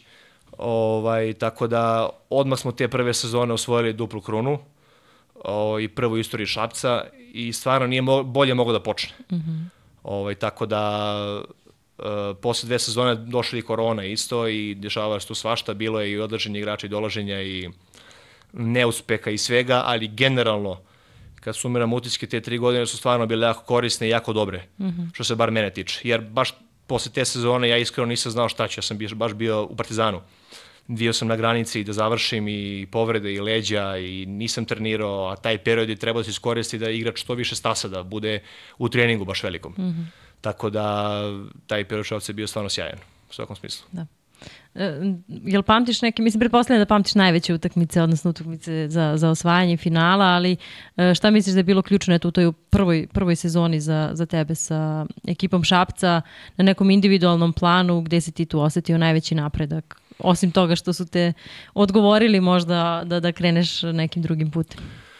Tako da odmah smo te prve sezone osvojili duplu krunu i prvu istoriju Šapca i stvarno nije bolje moglo da počne. Tako da posle 2 sezone došli i korona isto i dešavalo se tu svašta, bilo je i odlaženje igrača i dolaženja i neuspeha i svega, ali generalno, kad sumiram utiske, te 3 godine su stvarno bile jako korisne i jako dobre, što se bar mene tiče. Jer baš posle te sezone ja iskreno nisam znao šta ću, ja sam baš bio u Partizanu. Bio sam na granici da završim i povrede i leđa i nisam trenirao, a taj period je trebao da se iskoristi da igrač što više stasa, da bude u treningu baš velikom. Tako da taj period Šapca je bio stvarno sjajan, u svakom smislu. Da. Jel pamtiš neke, mislim, pretpostavljam da pamtiš najveće utakmice, odnosno utakmice za osvajanje finala, ali šta misliš da je bilo ključno u toj prvoj sezoni za tebe sa ekipom Šapca na nekom individualnom planu, gde si ti tu osetio najveći napredak? Osim toga što su te odgovorili možda da kreneš nekim drugim putem?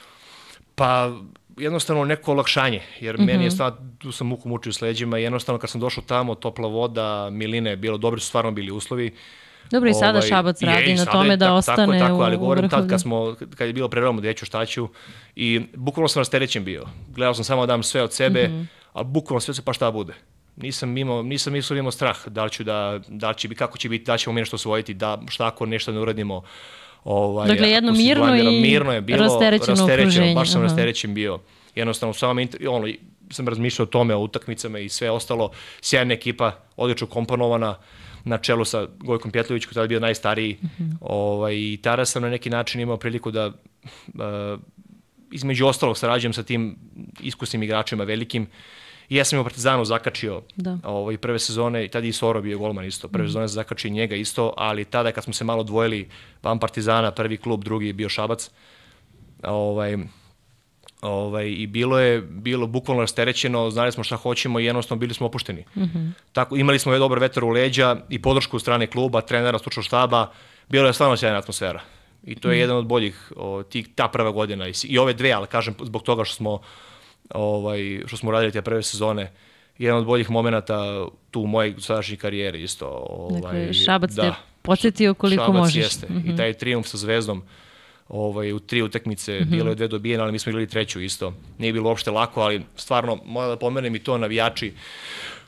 Pa jednostavno neko olakšanje, jer meni je tu sam muku mučio s leđima i jednostavno kad sam došao tamo, topla voda, miline, bilo dobri su stvarno bili uslovi. Dobro, i sada Šabac radi na tome da ostane tako, ali govorim vrhu. Tad kad je bilo prerano gde ću, šta ću i bukvalno sam rasterećen bio. Gledao sam samo da dam sve od sebe, a bukvalno sve se pa šta bude. Nisam imao strah da li će biti, kako će biti, da ćemo mi nešto osvojiti, da šta ako nešto ne uradimo. Dakle, jedno mirno je bilo, rasterećeno okruženje. Baš sam rasterećen bio. Jednostavno, sam razmišljao o tome, o utakmicama i sve ostalo. Sjajna ekipa, odlično komponovana, na čelu sa Gojkom Pjetlović, koji je tada bio najstariji. I tada sam na neki način imao priliku da između ostalog sarađujem sa tim iskusnim igračima velikim. I ja sam u Partizanu zakačio prve sezone, tada i Soro bio golman isto, prve sezone sam zakačio njega isto, ali tada kad smo se malo dvojili van Partizana, prvi klub, drugi je bio Šabac, i bilo bukvalno rasterećeno, znali smo šta hoćemo i jednostavno bili smo opušteni. Tako, imali smo dobar vetar u leđa i podršku od strane kluba, trenera, stručnog štaba, bilo je stvarno sjajna atmosfera. I to je jedan od boljih, ta prva godina i ove dve, ali kažem zbog toga što smo radili te prve sezone, jedan od boljih momenata tu u mojej sadašnjoj karijeri isto. Dakle, Šabac te podsjetio koliko možeš. Šabac jeste. I taj trijumf sa Zvezdom u 3 utakmice, bilo je 2 dobijene, ali mi smo igrali 3 isto. Nije bilo uopšte lako, ali stvarno, moram da pomenem i to, navijači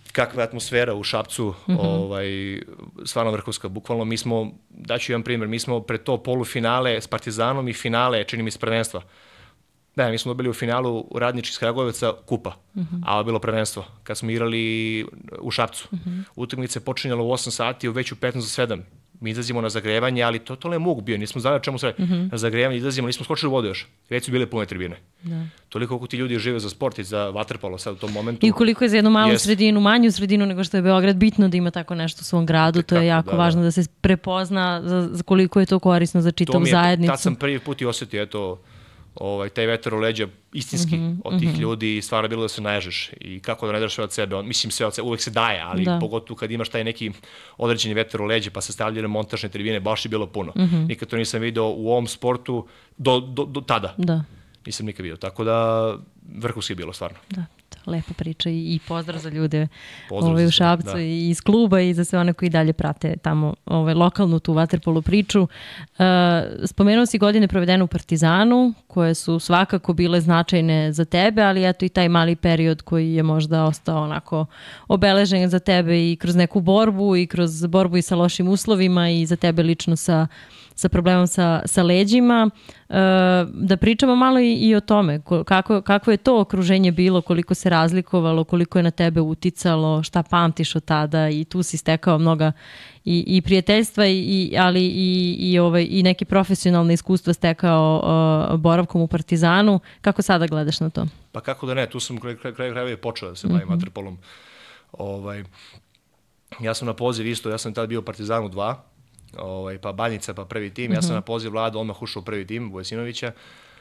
kakva je atmosfera u Šapcu, stvarno vrhunska. Bukvalno mi smo, daću jedan primjer, mi smo pred to polufinale s Partizanom i finale, čini mi se, prvenstva. Da, mi smo dobili u finalu Radnički iz Kragujevca kupa, a ovo je bilo prvenstvo, kad smo igrali u Šapcu. Utakmica je počinjala u 8 sati, već u 15:07. Mi izlazimo na zagrevanje, ali to je muk bio, nismo znali o čemu se na zagrevanje izlazimo, nismo skočili u vodu još. Već su bile pune tribine. Da. Toliko koliko ti ljudi žive za sport i za vaterpolo sad u tom momentu. I koliko je za jednu malu sredinu, manju sredinu nego što je Beograd, bitno da ima tako nešto u svom gradu, to je jako važno da se prepozna za koliko je to korisno za čitavu zajednicu. Tad sam prvi put i osjetio, taj vetar u leđa istinski od tih ljudi i stvarno bilo da se naježeš i kako da ne daš sve od sebe, mislim sve od sebe, uvek se daje, ali pogotovo kad imaš taj neki određeni vetar u leđa pa se stavljaju na montažne tribine, baš je bilo puno. Nikad to nisam video u ovom sportu do tada. Da. Nisam nikad video, tako da vrhunski je bilo stvarno. Da. Lepa priča i pozdrav za ljude u Šapcu i iz kluba i za sve one koji dalje prate tamo lokalnu tu vaterpolo priču. Spomenuo si godine provedene u Partizanu, koje su svakako bile značajne za tebe, ali eto i taj mali period koji je možda ostao onako obeležen za tebe i kroz neku borbu i kroz borbu i sa lošim uslovima i za tebe lično sa problemom sa leđima. Da pričamo malo i o tome. Kako je to okruženje bilo, koliko se razlikovalo, koliko je na tebe uticalo, šta pamtiš od tada i tu si stekao mnoga i prijateljstva, ali i neke profesionalne iskustva stekao boravkom u Partizanu. Kako sada gledaš na to? Pa kako da ne, tu sam kraj počeo da se bavim vaterpolom. Ja sam na poziv isto, ja sam tada bio u Partizanu 2, pa Banjica, pa prvi tim. Ja sam na poziv Vlada odmah ušao u prvi tim Vujasinovića.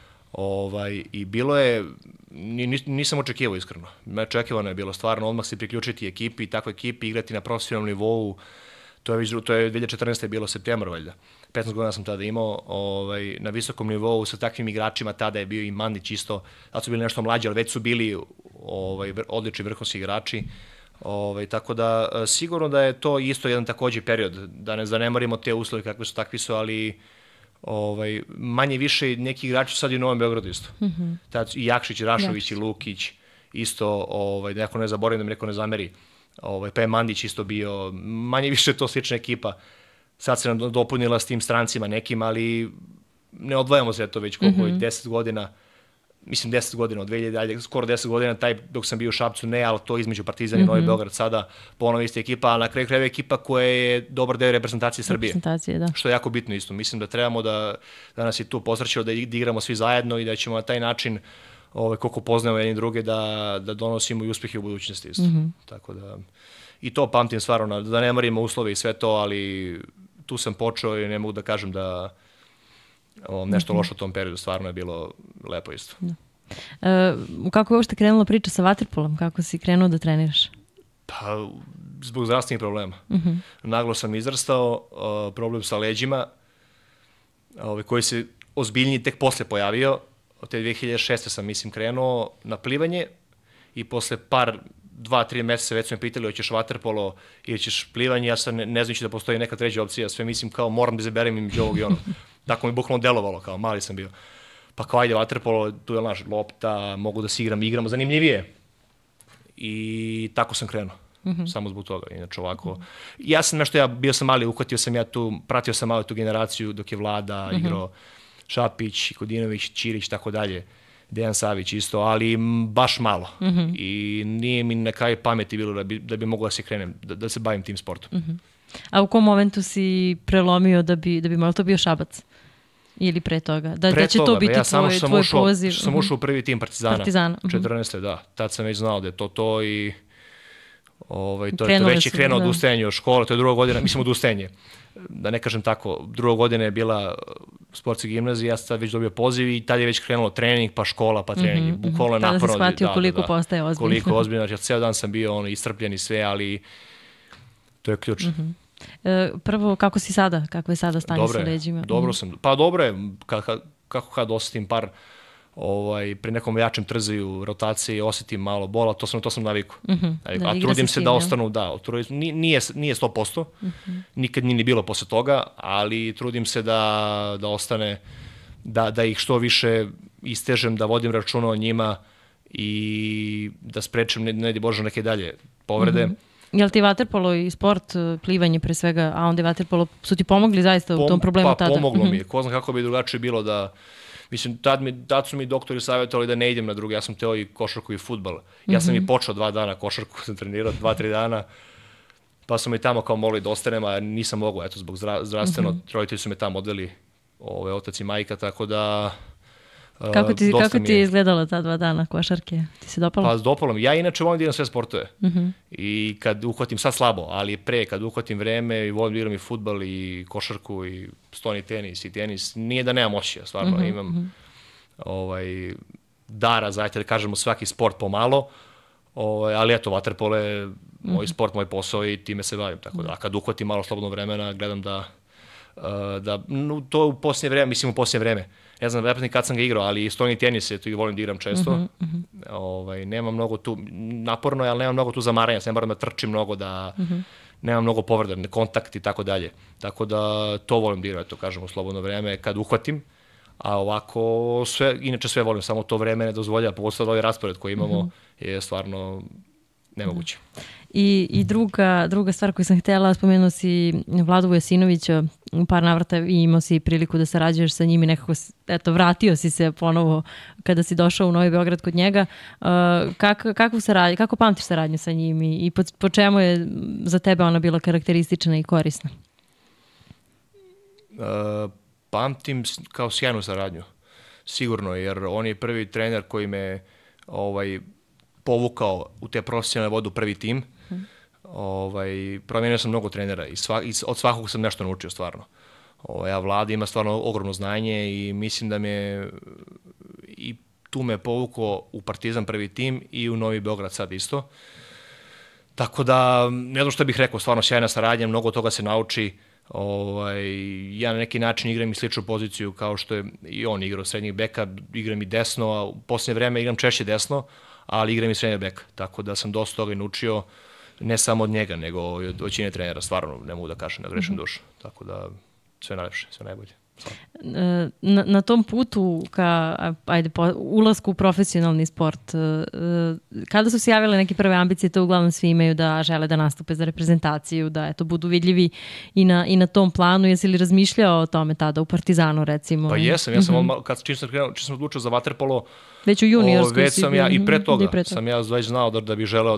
I bilo je, nisam očekivao iskreno. Očekivano je bilo stvarno odmah se priključiti ekipi, takvoj ekipi, igrati na profesionalnom nivou. To je 2014. je bilo septembar, valjda. 15 godina sam tada imao na visokom nivou sa takvim igračima, tada je bio i Mandić isto, tada su bili nešto mlađi, ali već su bili odlični vrhunski igrači. Tako da sigurno da je to isto jedan takođe period, da ne zanemarimo te uslove kakve su, takvi su, ali manje više neki igrači sad i u Novom Beogradu isto. I Jakšić, Rašović i Lukić isto, da neko ne zaboravim, da mi neko ne zameri. Pa je Mandić isto bio, manje više to slična ekipa. Sad se nam dopunila s tim strancima nekim, ali ne odvajamo se to već koliko je 10 godina. Mislim 10 godina, od 2000, skoro 10 godina, dok sam bio u Šapcu, ne, ali to između Partizan i Novi Beograd sada ponovo ista ekipa, a na kraju krajeva ekipa koja je dobar deo reprezentacije Srbije. Što je jako bitno isto. Mislim da trebamo da nas je tu posrećilo, da igramo svi zajedno i da ćemo na taj način, koliko poznajemo jedni druge, da donosimo i uspehe u budućnosti isto. Tako da, i to pamtim stvarno, da ne marimo uslove i sve to, ali tu sam počeo i ne mogu da kažem da nešto loše u tom periodu, stvarno je bilo lepo isto. Kako je uopšte krenula priča sa vaterpolom? Kako si krenuo da treniraš? Pa, zbog zdravstvenih problema. Naglo sam izrastao, problem sa leđima, koji se ozbiljniji tek posle pojavio. Od te 2006. sam, mislim, krenuo na plivanje i posle 2-3 meseca već su me pitali hoćeš vaterpolo ili ćeš plivanje, ja sam ne znajući da postoji neka treća opcija, sve mislim kao moram da izaberem između ovog i onog. Tako mi bukvalno delovalo, kao mali sam bio. Pa kao ajde vaterpolo, tu je naš lopta, mogu da se igramo zanimljivije. I tako sam krenuo, samo zbog toga. Inače ovako, ja sam bio sam mali, uhvatio sam ja tu, pratio sam malo tu generaciju dok je Vlada igrao, Šapić, Kodinović, Ćirić, tako dalje. Dejan Savić isto, ali baš malo. I nije mi na kraju pameti bilo da bi mogao da se krenem, da se bavim tim sportom. A u kom momentu si prelomio da bi malo to bio Šabac? Ili pre toga? Da će to biti tvoj poziv? Sam ušao u prvi tim Partizana. 14. da. Tad sam već znao da je to i to već je krenuo odustajanje od škole, to je druga godina, mislim odustajanje. Da ne kažem tako, druga godina je bila sportska gimnazija, ja sam sad već dobio poziv i tad je već krenulo trening, pa škola, pa trening. Bukvalno je naporno. Tada si shvatio koliko postaje ozbiljno. Koliko ozbiljno, znači ceo dan sam bio iscrpljen i sve, ali to je ključ. Prvo, kako si sada? Kako je sada stanje sa leđima? Dobro sam. Pa dobro je, kako kad osetim par pri nekom jačem trzaju, rotaciji, osetim malo bola, to sam naviku. A trudim se da ostanu, nije 100%, nikad nije ni bilo posle toga, ali trudim se da ostane, da ih što više istežem, da vodim računa o njima i da sprečem, ne di Bože, neke dalje povrede. Jel ti vaterpolo i sport, plivanje pre svega, a onda je vaterpolo, su ti pomogli zaista u tom problemu tada? Pa pomoglo mi je. Ko zna kako bi drugačije bilo da... Mislim, tad su mi doktori savjetovali da ne idem na druge. Ja sam teo i košarku i fudbal. Ja sam i počeo 2 dana košarku, sam trenirao 2-3 dana. Pa su mi tamo kao mogli da ostanem, a nisam mogao, eto, zbog zdravstveno. Roditelji su me tamo odveli, otac i majka, tako da... Kako ti je izgledalo ta 2 dana košarke? Ti se dopalo? Pa dopalo mi. Ja inače volim da igram sve sportove. I kad uhvatim, sad slabo, ali pre, kad uhvatim vreme i volim da igram i fudbal i košarku i stoni tenis i tenis, nije da nemam moći, ja stvarno imam dara, zaista da kažemo svaki sport pomalo, ali eto, vaterpolo je moj sport, moj posao i time se bavim. Tako da, kad uhvatim malo slobodno vremena, gledam da to u posljednje vreme, mislim u posljednje vreme, ne znam kad sam ga igrao, ali stoni tenis je, tu i volim da igram često. Nema mnogo tu, naporno je, ali nema mnogo tu zamaranja, ne moram da trčim mnogo, da nema mnogo povreda, kontakt i tako dalje. Tako da to volim da igram, to kažem, u slobodno vreme, kad uhvatim, a ovako inače sve volim, samo to vreme ne dozvolja, pogotovo ovaj raspored koji imamo je stvarno nemoguće. I druga stvar koju sam htjela, spomenuo si Vladu Vujasinovića u par navrata i imao si priliku da sarađuješ sa njim i nekako, eto, vratio si se ponovo kada si došao u Novi Beograd kod njega. Kako pamtiš saradnju sa njim i po čemu je za tebe ona bila karakteristična i korisna? Pamtim kao sjajnu saradnju, sigurno, jer on je prvi trener koji me povukao u te profesionalne vode u prvi tim. Promijenio sam mnogo trenera i od svakog sam nešto naučio stvarno. Vlada ima stvarno ogromno znanje i mislim da i tu me povukao u Partizan prvi tim i u Novi Beograd sad isto. Tako da, ne znam što bih rekao, stvarno sjajna saradnja, mnogo toga se nauči. Ja na neki način igram i sličnu poziciju kao što je i on igrao srednjeg beka, igram i desno, a u posljednje vreme igram češće desno, ali igram i srednjeg beka, tako da sam dosta toga i naučio, ne samo od njega, nego od većine trenera, stvarno ne mogu da kažem da grešim dušu, tako da sve najlepše, sve najbolje. Na tom putu ka ulasku u profesionalni sport, kada su se javile neke prve ambicije, to uglavnom svi imaju da žele da nastupe za reprezentaciju, da budu vidljivi i na tom planu. Jesi li razmišljao o tome tada u Partizanu, recimo? Pa jesam, čim sam odlučio za vaterpolo, već u juniorskoj već sam ja, i pre toga sam ja već znao da bih želeo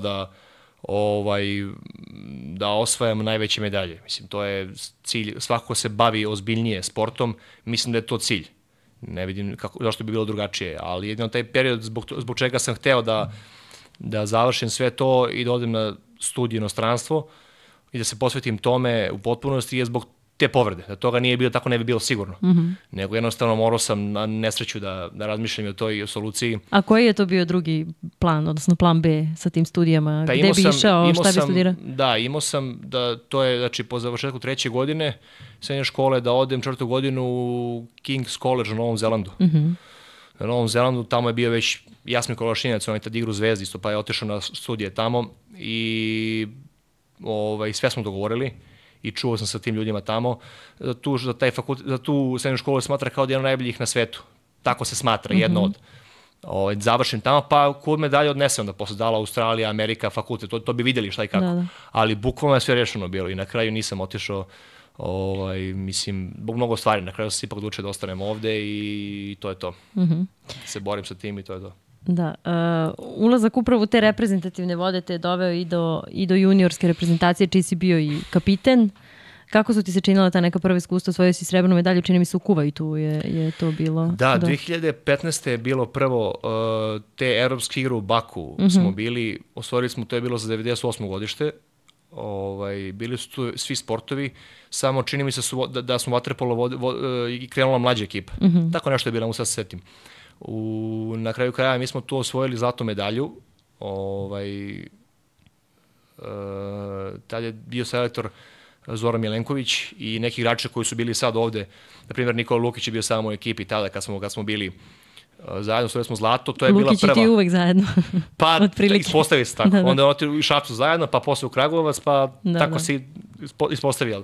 da osvajam najveće medalje. Mislim, to je cilj, svako ko se bavi ozbiljnije sportom, mislim da je to cilj. Ne vidim zašto bi bilo drugačije, ali jedino taj period zbog čega sam hteo da završim sve to i da odem na studij inostranstvo i da se posvetim tome u potpunosti je zbog te povrede. Da toga nije bilo, tako ne bi bilo sigurno. Nego jednostavno morao sam na nesreću da razmišljam o toj soluciji. A koji je to bio drugi plan, odnosno plan B sa tim studijama? Gde bi išao, šta bi studirao? Da, imao sam da to je, znači, po završetku 3. godine srednje škole da odem 4. godinu u King's College u Novom Zelandu. Na Novom Zelandu, tamo je bio već Jasmin Kolašinac, on je tad igrao u Zvezdi, isto, pa je otišao na studije tamo i sve smo dogovorili. I čuo sam sa tim ljudima tamo, za tu srednju školu smatra kao da je jedna najboljih na svetu. Tako se smatra, jedna od. Završim tamo, pa kod medalje odnesem da posle dala Australija, Amerika, fakultet, to bi vidjeli šta i kako. Da. Ali bukvalno je sve rešeno bilo i na kraju nisam otišao, mislim, zbog mnogo stvari. Na kraju sam se ipak odlučio da ostanem ovde i to je to. Se borim sa tim i to je to. Da, ulazak upravo u te reprezentativne vode te je doveo i do juniorske reprezentacije, čiji si bio i kapiten. Kako su ti se činila ta neka prva iskustva, osvojio si srebrnu medalju, čini mi se u Kuvajtu je to bilo? Da, 2015. je bilo prvo te evropske igre u Baku smo bili, osvojili smo, to je bilo za 98. godište, bili su tu svi sportovi, samo čini mi se da smo vaterpolo i krenula mlađa ekipa. Tako nešto je bilo, mu sad se setim. Na kraju kraja mi smo tu osvojili zlatnu medalju. Tad je bio selektor Zoran Milenković i neki igrači koji su bili sad ovde. Na primjer, Nikola Lukić je bio samo u ekipi tada kad smo bili zajedno, osvojili smo zlato. To je bila prva. Lukić i ti uvek zajedno. Pa ispostavi se tako. Onda je otišao u Šapcu zajedno, pa posle u Kragujevac, pa tako se ispostavio.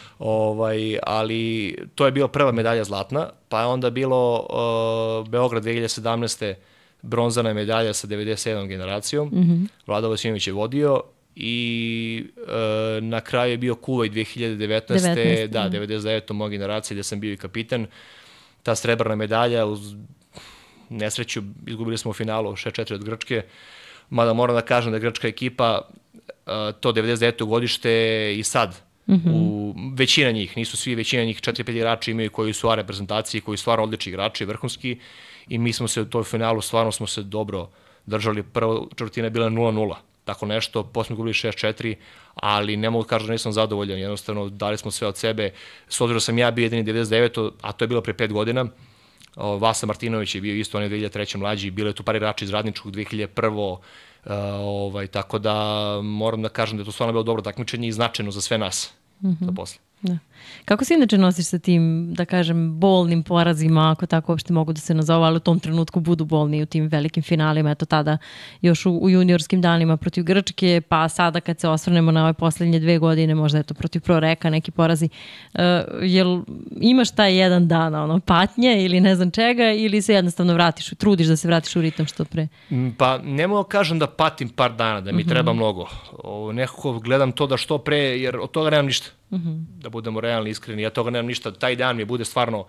Ali to je bila prva medalja zlatna, pa je onda bilo Beograd 2017. bronzana medalja sa 97. generacijom. Vlada Vujasinović je vodio i na kraju je bio Kuvajt 2019. Da, 99. moja generacija gde sam bio i kapitan. Ta srebrna medalja, uz nesreću izgubili smo u finalu 6-4 od Grčke, mada moram da kažem da je grčka ekipa to 99. godište i sad, većina njih, nisu svi, većina njih 4-5 igrači imaju koji su A reprezentaciji, koji su stvarno odlični igrači, vrhunski, i mi smo se u toj finalu, stvarno smo se dobro držali. Prva četvrtina je bila 0-0, tako nešto, posle smo gubili 6-4, ali ne mogu kažem da nisam zadovoljan, jednostavno dali smo sve od sebe, s obzirom da sam ja bio jedini 99. a to je bilo pre 5 godina, Vasa Martinović je bio isto, on je 2003. mlađi, bilo je tu par igrača iz Radničkog 2001. Tako da moram da kažem da je to stvarno bilo dobro takmičenje i značajno za sve nas za posle. Da. Kako se inače nosiš sa tim, da kažem, bolnim porazima, ako tako uopšte mogu da se nazove, ali u tom trenutku budu bolni u tim velikim finalima, eto tada još u juniorskim danima protiv Grčke, pa sada kad se osvrnemo na ove poslednje 2 godine, možda eto protiv Proreka neki porazi, jel imaš taj jedan dan patnje ili ne znam čega, ili se jednostavno vratiš, trudiš da se vratiš u ritam što pre? Pa ne mogu kažem da patim par dana, da mi treba mnogo. Nekako gledam to da što pre, jer od toga nemam ništa. Da budemo realni, iskreni, ja toga nemam ništa, taj dan mi bude stvarno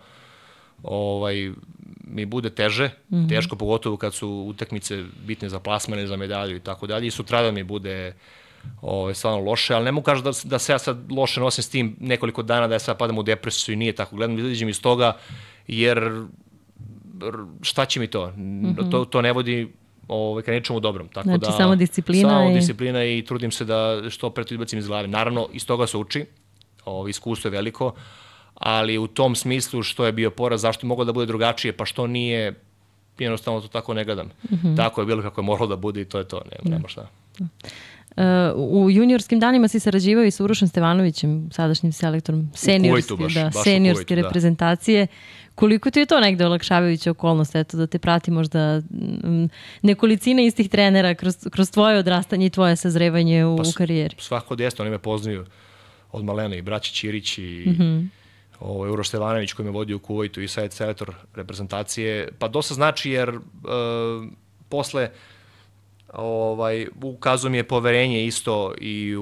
mi bude teže, teško, pogotovo kad su utakmice bitne za plasmane, za medalju i tako dalje, i sutradan mi bude stvarno loše, ali ne mogu kažem da se ja sad loše nosim s tim nekoliko dana, da ja sad padam u depresiju, i nije tako, gledam, izađem iz toga, jer šta će mi to? To ne vodi ka nečemu dobrom. Tako znači da, samo disciplina. Samo disciplina i trudim se da što pre to izbacim iz glave. Naravno, iz toga se uči, iskustvo je veliko, ali u tom smislu što je bio poraz, zašto je moglo da bude drugačije, pa što nije, jednostavno to tako ne gledam. Tako je bilo kako je moralo da bude i to je to, nema šta. U juniorskim danima si sarađivao i sa Urošem Stevanovićem, sadašnjim selektorom seniorske reprezentacije. Koliko ti je to negde olakšavajuća okolnost, eto, da te prati možda nekolicina istih trenera kroz tvoje odrastanje i tvoje sazrevanje u karijeri? Svako desto, oni me poznaju od malena, i braći Ćirić i Uroš Stevanović koji me vodio u Kuvajtu i sad je selektor reprezentacije. Pa dosta znači jer posle ukazuje mi je poverenje isto i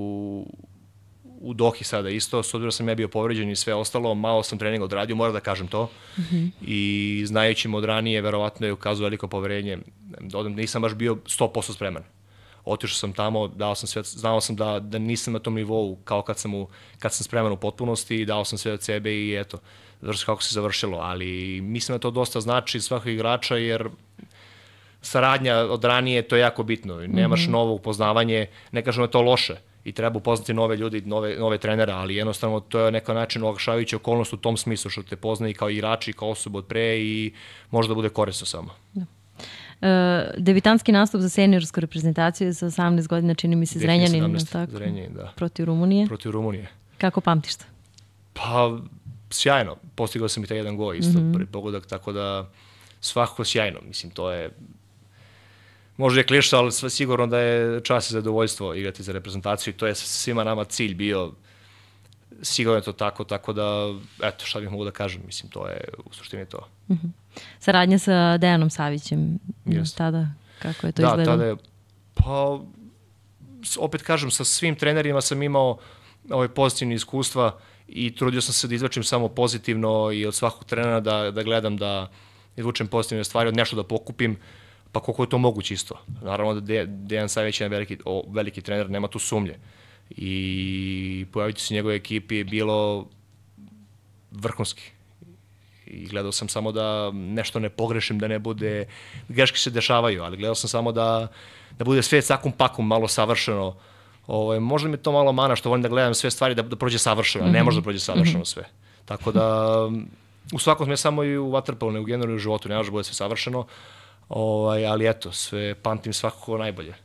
u Dohi sada isto, s obzirom sam ja bio povređen i sve ostalo, malo sam treninga odradio, moram da kažem to, i znajući me od ranije, verovatno je ukazao veliko poverenje. Nisam baš bio 100% spreman. Otišao sam tamo, znao sam da nisam na tom nivou kao kad sam spreman u potpunosti, dao sam sve od sebe i eto, završilo kako se završilo, ali mislim da to dosta znači svakog igrača, jer saradnja od ranije, to je jako bitno. Nemaš novo upoznavanje, ne kažem da je to loše i treba upoznati nove ljudi, nove trenera, ali jednostavno to je neko način olakšavajuća okolnost u tom smislu što te poznaje kao igrači i kao osobu od pre i može da bude korisno samo. Da. Debitanski nastup za seniorsku reprezentaciju sa 18 godina, čini mi se, Zrenjanin, protiv Rumunije. Protiv Rumunije. Kako pamtiš to? Pa, sjajno. Postigao sam i taj jedan gol isto, prvi pogodak, tako da svakako sjajno. Mislim, to je možda je klišta, ali sve sigurno da je čast i zadovoljstvo igrati za reprezentaciju i to je svima nama cilj bio. Sigurno je to tako da, eto, šta bih mogu da kažem, mislim, to je u suštini to. Saradnja sa Dejanom Savićem, tada, kako je to izgledalo? Da, tada je, pa, opet kažem, sa svim trenerima sam imao pozitivne iskustva i trudio sam se da izvačim samo pozitivno i od svakog trenera da gledam da izvučem pozitivne stvari, od nešto da pokupim, pa koliko je to moguće isto. Naravno da Dejan Savić je veliki trener, nema tu sumnje. I pojaviti se u njegove ekipi je bilo vrhunski. I gledao sam samo da nešto ne pogrešim, da ne bude, greške se dešavaju, ali gledao sam samo da bude sve sakum pakum malo savršeno. Možda mi je to malo mana što volim da gledam sve stvari da prođe savršeno, a ne može da prođe savršeno sve. Tako da u svakom smislu, samo i u vaterpolu, ne u generalnom životu, ne može da bude sve savršeno, ali eto, sve pamtim svakako najbolje.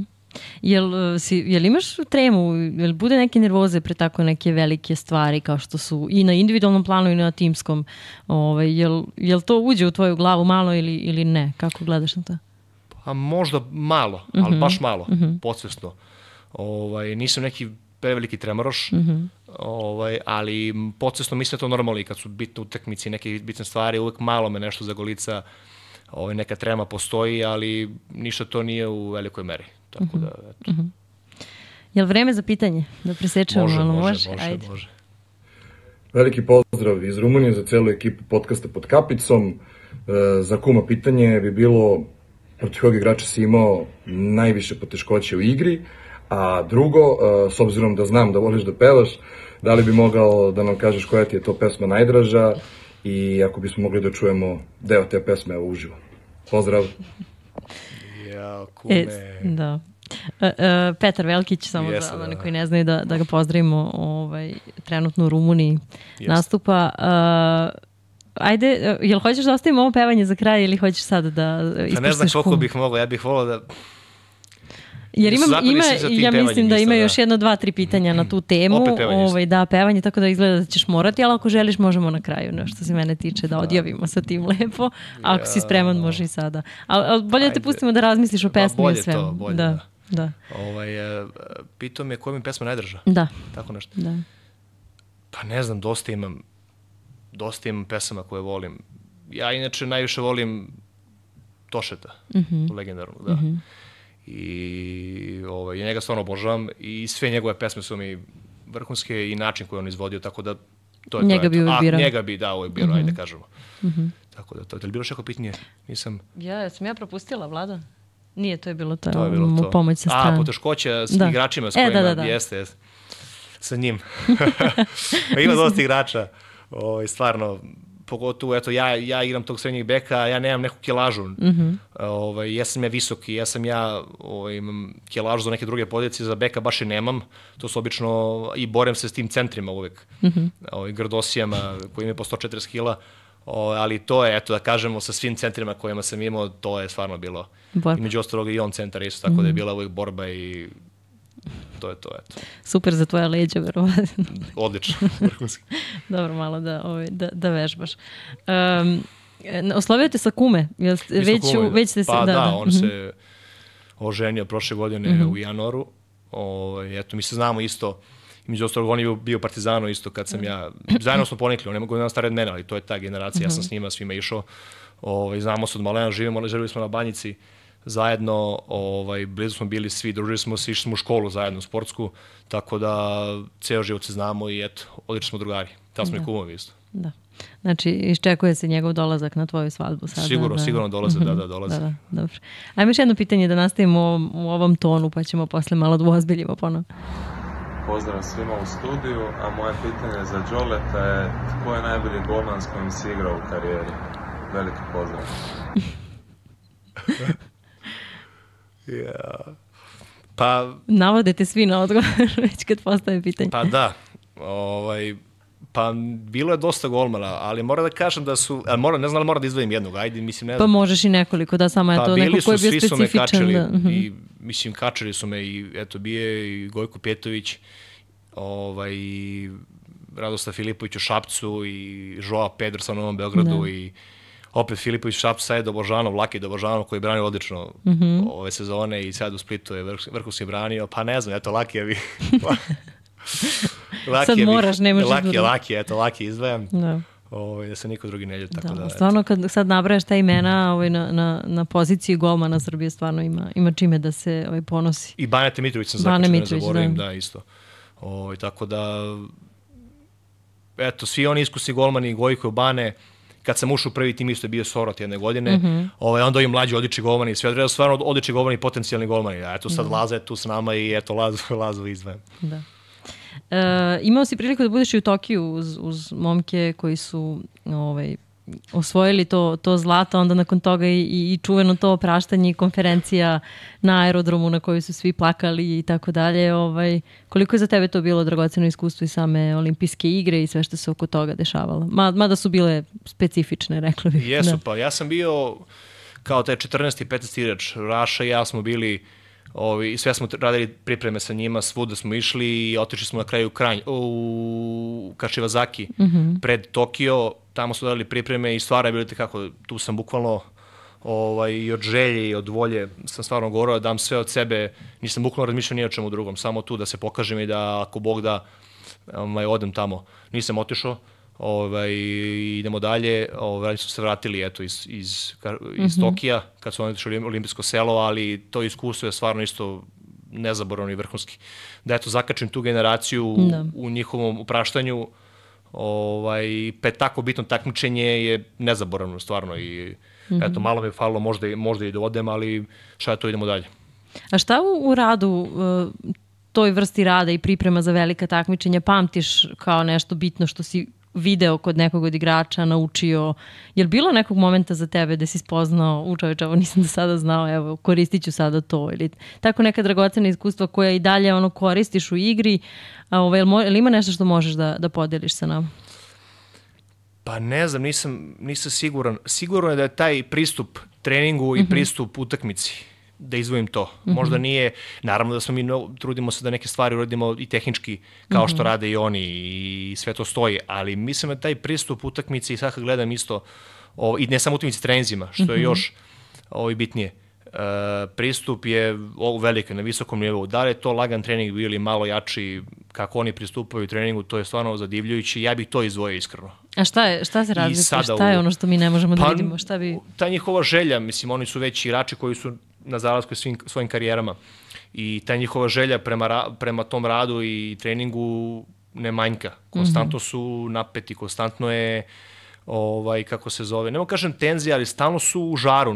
Jel imaš tremu, jel bude neke nervoze pre tako neke velike stvari kao što su i na individualnom planu i na timskom? Jel to uđe u tvoju glavu malo ili ne? Kako gledaš na to? Pa možda malo, ali baš malo, podsvesno. Nisam neki preveliki tremoroš, ali podsvesno mislim da to normalno i kad su bitne utakmice i neke bitne stvari, uvek malo me nešto zagolica, neka trema postoji, ali ništa to nije u velikoj meri. Tako da, eto. Jel vreme za pitanje? Da presečemo malo? Može. Veliki pozdrav iz Rumunije za celu ekipu podcasta Pod kapicom. Za kuma pitanje bi bilo protiv kojeg igrača si imao najviše poteškoće u igri, a drugo, s obzirom da znam da voliš da pevaš, da li bi mogao da nam kažeš koja ti je to pesma najdraža i ako bismo mogli da čujemo deo te pesme uživo. Pozdrav! Ja, kume... Da. Petar Velkić, samo za one koji ne znaju da ga pozdravimo, trenutno u Rumuniji nastupa. Ajde, jel hoćeš da ostavimo ovo pevanje za kraj ili hoćeš sad da ispustiš ne znam koliko bih mogao, ja bih volao da... Jer ja mislim da ima još 1, 2, 3 pitanja na tu temu. Opet pevanje. Da, pevanje, tako da izgleda da ćeš morati, ali ako želiš možemo na kraju, što se mene tiče, da odjavimo sa tim lepo. Ako si spreman, može i sada. Ali bolje da te pustimo da razmisliš o pesmi i svemu. Bolje to. Da. Pitao me koja mi pesma najdrža. Da. Tako nešto. Da. Pa ne znam, dosta imam pesama koje volim. Ja inače najviše volim Tošeta, legendarnog, da. I njega stvarno obožavam i sve njegove pesme su mi vrhunske i način koji on izvodio, tako da to je njega to. Bi uvijek birao. Njega bi uvijek birao, ajde kažemo. Tako da to. Da li bilo još neko pitanje? Nisam... Sam ja propustila, Vlada? Nije, to je bilo to. To je bilo to. Pomoć sa strane. Poteškoća s igračima s kojima jeste. Sa njim. Ima dosta igrača. Stvarno, pogotovo, ja igram tog srednjeg beka, ja nemam neku kilažu. Jesam ja visoki, imam kilažu za neke druge pozicije, za beka baš i nemam. To su obično, i borem se s tim centrima uvek. Grdosijama koji imaju po 140 kila. Ali to je, da kažemo, sa svim centrima kojima sam imao, to je stvarno bilo. I među ostaloga i on centar isto, tako da je bila uvek borba i to je to, eto. Super za tvoja leđa, verovatno. Odlično, vrhunski. Dobro, malo da vežbaš. Oslovio te sa kume? Već ste se... Pa on se oženio prošle godine u januaru. Eto, mi se znamo isto. Među ostalog, on je bio Partizanu isto kad sam ja... Zajedno smo ponikli, on je godina stariji od mene, ali to je ta generacija, ja sam s njima svima išao. Znamo se od malena, živjeli smo na Banjici zajedno, blizu smo bili svi, družili smo se, išli smo u školu zajedno, sportsku, tako da ceo život se znamo i eto, odlični smo drugari. Tamo smo i kumovi isto. Da. Znači, iščekuje se njegov dolazak na tvoju svadbu sada. Sigurno dolaze, dolaze. Da, dobro. Ajmo još jedno pitanje da nastavimo u ovom tonu, pa ćemo posle malo da uozbiljimo ponovno. Pozdrav svima u studiju, a moje pitanje za Đoleta je tko je najbolji golman s kojim si igrao u karijeri? Veliki pozdrav. Pa... Navodite svi na odgovor već kad postave pitanje. Pa da, pa bilo je dosta golmana, ali moram da kažem da su, ne znam da moram da izdvojim jednog, ajde, mislim ne znam. Pa možeš i nekoliko, da, samo je to neko koji je bio specifičan. Svi su me kačili, i mislim kačili su me i eto bije i Gojko Pjetović, i Radoslav Filipović u Šapcu i Joao Pedro sa Novom Beogradu i opet Filipović u Šapcu, sad je Dobožanov, Laki Dobožanov koji je branio odlično ove sezone i sad u Splitu je vrhunski branio, pa ne znam, eto Laki je sad moraš, ne možeš drugo. Laki izdvajam. Da se niko drugi ne ljuti. Stvarno, kad sad nabrajaš ta imena na poziciji golmana Srbije, stvarno ima čime da se ponosi. I Banja Mitrović sam zakačio, ne zaboravim, da, isto. Tako da, eto, svi oni iskusni golmani, Gojko, Bane, kad sam ušao u prvi tim isto je bio Sorot jedne godine, onda i mlađi odlični golmani, sve odredno stvarno odlični golmani, potencijalni golmani. Eto sad Laza je tu s nama i eto Lazu izdvajem. Da. Imao si priliku da budeš i u Tokiju uz momke koji su osvojili to zlato, onda nakon toga i čuveno to opraštanje i konferencija na aerodromu na kojoj su svi plakali i tako dalje. Koliko je za tebe to bilo dragoceno iskustvo i same olimpijske igre i sve što se oko toga dešavalo? Mada su bile specifične, rekla bih. Jesu, pa ja sam bio kao taj 14. i 15. igrač. Raša i ja smo bili i sve smo radili pripreme sa njima, svuda smo išli i otišli smo na kraju u Kašivazaki pred Tokio, tamo smo radili pripreme i stvar je bilo kako, tu sam bukvalno i od želje i od volje sam stvarno govorio da dam sve od sebe, nisam bukvalno razmišljao ni o čemu drugom, samo tu da se pokažem i da ako Bog da odem tamo. Nisam otišao, idemo dalje, smo se vratili iz Tokija kad su oni otišli u olimpijsko selo, ali to iskustvo je stvarno isto nezaboravno i vrhunski. Da eto, zakačim tu generaciju u njihovom upraštanju, tako bitno takmičenje je nezaboravno stvarno i eto, malo mi je falilo, možda i da odem, ali šta to, idemo dalje. A šta u radu, toj vrsti rada i priprema za velika takmičenja pamtiš kao nešto bitno što si video kod nekog od igrača, naučio? Je li bilo nekog momenta za tebe da si spoznao, čoveče, ovo nisam do sada znao, evo, koristit ću sada to, ili tako neka dragocena iskustva koja i dalje koristiš u igri, ili ima nešto što možeš da podeliš sa nama? Pa ne znam, nisam siguran. Sigurno je da je taj pristup treningu i pristup utakmici, da izvojim to. Možda nije, naravno da smo mi trudimo se da neke stvari uradimo i tehnički, kao što rade i oni i sve to stoji, ali mislim da taj pristup utakmici, i sad kad gledam isto, i ne samo utakmici, treninzima, što je još bitnije, pristup je veliki, na visokom nivou. Da li je to lagan trening bio ili malo jači, kako oni pristupaju treningu, to je stvarno zadivljujuće. Ja bih to izdvojio iskreno. A šta se razlikuje? Šta je ono što mi ne možemo da vidimo? Ta njihova želja, mislim, oni su već igrači koji su na zalasku svojim karijerama i ta njihova želja prema tom radu i treningu ne manjka. Konstantno su napeti, konstantno je kako se zove, nemo kažem tenzija, ali stalno su u žaru,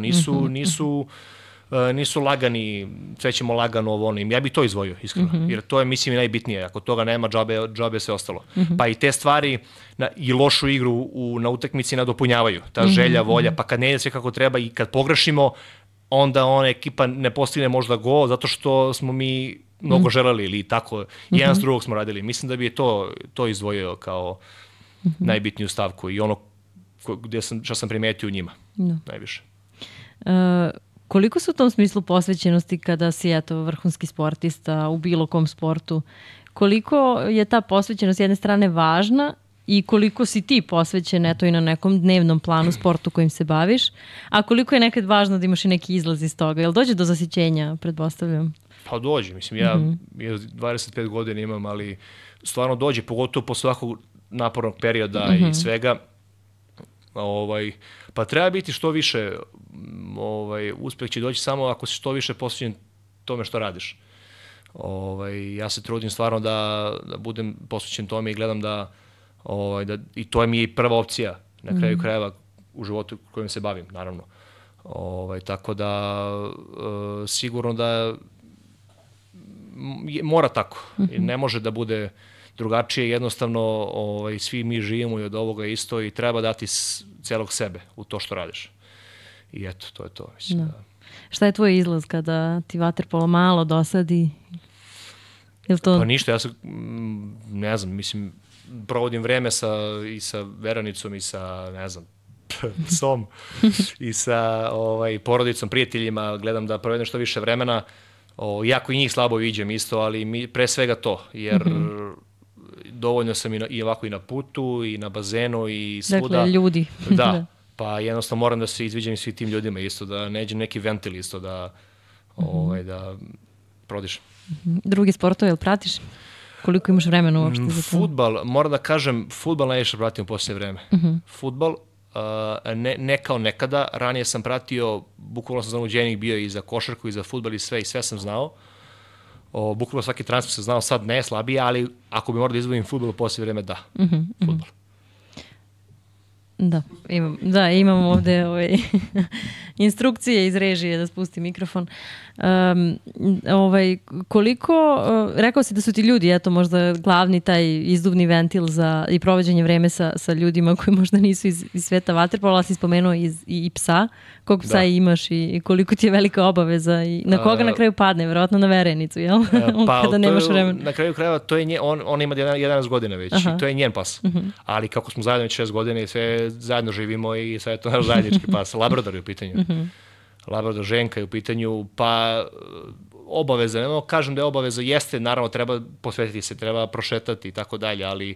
nisu lagani, sve ćemo lagano ovo ono. Ja bih to izvojio, iskreno, jer to je, mislim, i najbitnije. Ako toga nema, džabe se ostalo. Pa i te stvari i lošu igru na utakmici nadopunjavaju. Ta želja, volja, pa kad ne ide sve kako treba i kad pogrešimo, onda ona ekipa ne postigne možda gol, zato što smo mi mnogo želeli ili tako, jedan s drugog smo radili. Mislim da bi je to izdvojio kao najbitniju stavku i ono što sam primetio u njima najviše. Koliko su u tom smislu posvećenosti kada si vrhunski sportista u bilo kom sportu? Koliko je ta posvećenost s jedne strane važna i koliko si ti posvećen i na nekom dnevnom planu sportu kojim se baviš, a koliko je nekad važno da imaš i neki izlaz iz toga? Jel dođe do zasićenja, pretpostavljam? Pa dođe, mislim, ja 25 godina imam, ali stvarno dođe, pogotovo posle svakog napornog perioda i svega. Pa treba biti što više, uspeh će doći samo ako si što više posvećen tome što radiš. Ja se trudim stvarno da budem posvećen tome i gledam da i to je mi i prva opcija na kraju krajeva u životu kojim se bavim, naravno. Tako da sigurno da mora tako. Ne može da bude drugačije, jednostavno svi mi živimo i od ovoga isto i treba dati celog sebe u to što radiš. I eto, to je to. Mislim. Šta je tvoj izlaz kada ti vaterpolo malo dosadi? Pa ništa, ja sam, ne znam, mislim, provodim vreme i sa Veranicom i sa, ne znam, psom i sa porodicom, prijateljima, gledam da provedem što više vremena. Jako i njih slabo viđem isto, ali pre svega to, jer dovoljno sam i ovako i na putu, i na bazenu, i svuda. Dakle, ljudi. Da, pa jednostavno moram da se izviđam i svim tim ljudima isto, da ne nađem neki ventil isto, da prodišem. Drugi sportove, jel pratiš? Koliko imaš vremena uopšte za to? Fudbal, moram da kažem, fudbal najviše pratim u posljednje vreme. Fudbal, ne kao nekada, ranije sam pratio, bukvalno sam zanuđenik bio i za košarku i za fudbal i sve sam znao. Bukvalno svaki transfer sam znao, sad ne, slabije, ali ako bi morao da izvojim fudbal u posljednje vreme, da, fudbal. Da, imam ovde instrukcije iz režije da spusti mikrofon. Koliko, rekao si da su ti ljudi, eto, možda glavni taj izduvni ventil za i provođenje vreme sa ljudima koji možda nisu iz sveta vaterpola, si spomenuo i psa. Koliko psa imaš i koliko ti je velika obaveza i na koga na kraju padne? Verovatno na Verenicu, jel? Kada nemaš vremena. Na kraju krajeva, to je on ima 11 godina već i to je njen pas. Ali kako smo zajedno već 6 godina i sve zajedno živimo i sve je to naš zajednički pas. Labrador je u pitanju. Labrador Ženka je u pitanju, pa obaveza, ne kažem da je obaveza, jeste, naravno treba posvetiti se, treba prošetati i tako dalje, ali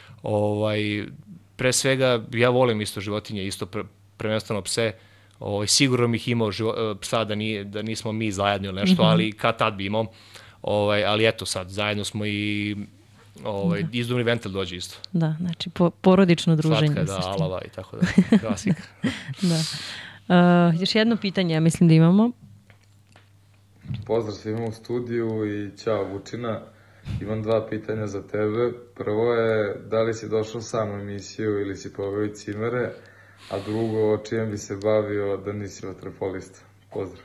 pre svega ja volim isto životinje, isto prvenstveno pse, sigurno bih imao psa da nismo mi zajedno ili nešto, ali kad tad bi imao, ali eto sad, zajedno smo i izduvni ventil dođe isto. Da, znači porodično druženje. Slatka, da, alava i tako da, klasika. Da. Još jedno pitanje, ja mislim da imamo. Pozdrav svima u studiju i ćao Vučina. Imam 2 pitanja za tebe. Prvo je da li si došao sam u emisiju ili si poveo i cimere, a drugo čijem bi se bavio da nisi vaterpolista. Pozdrav.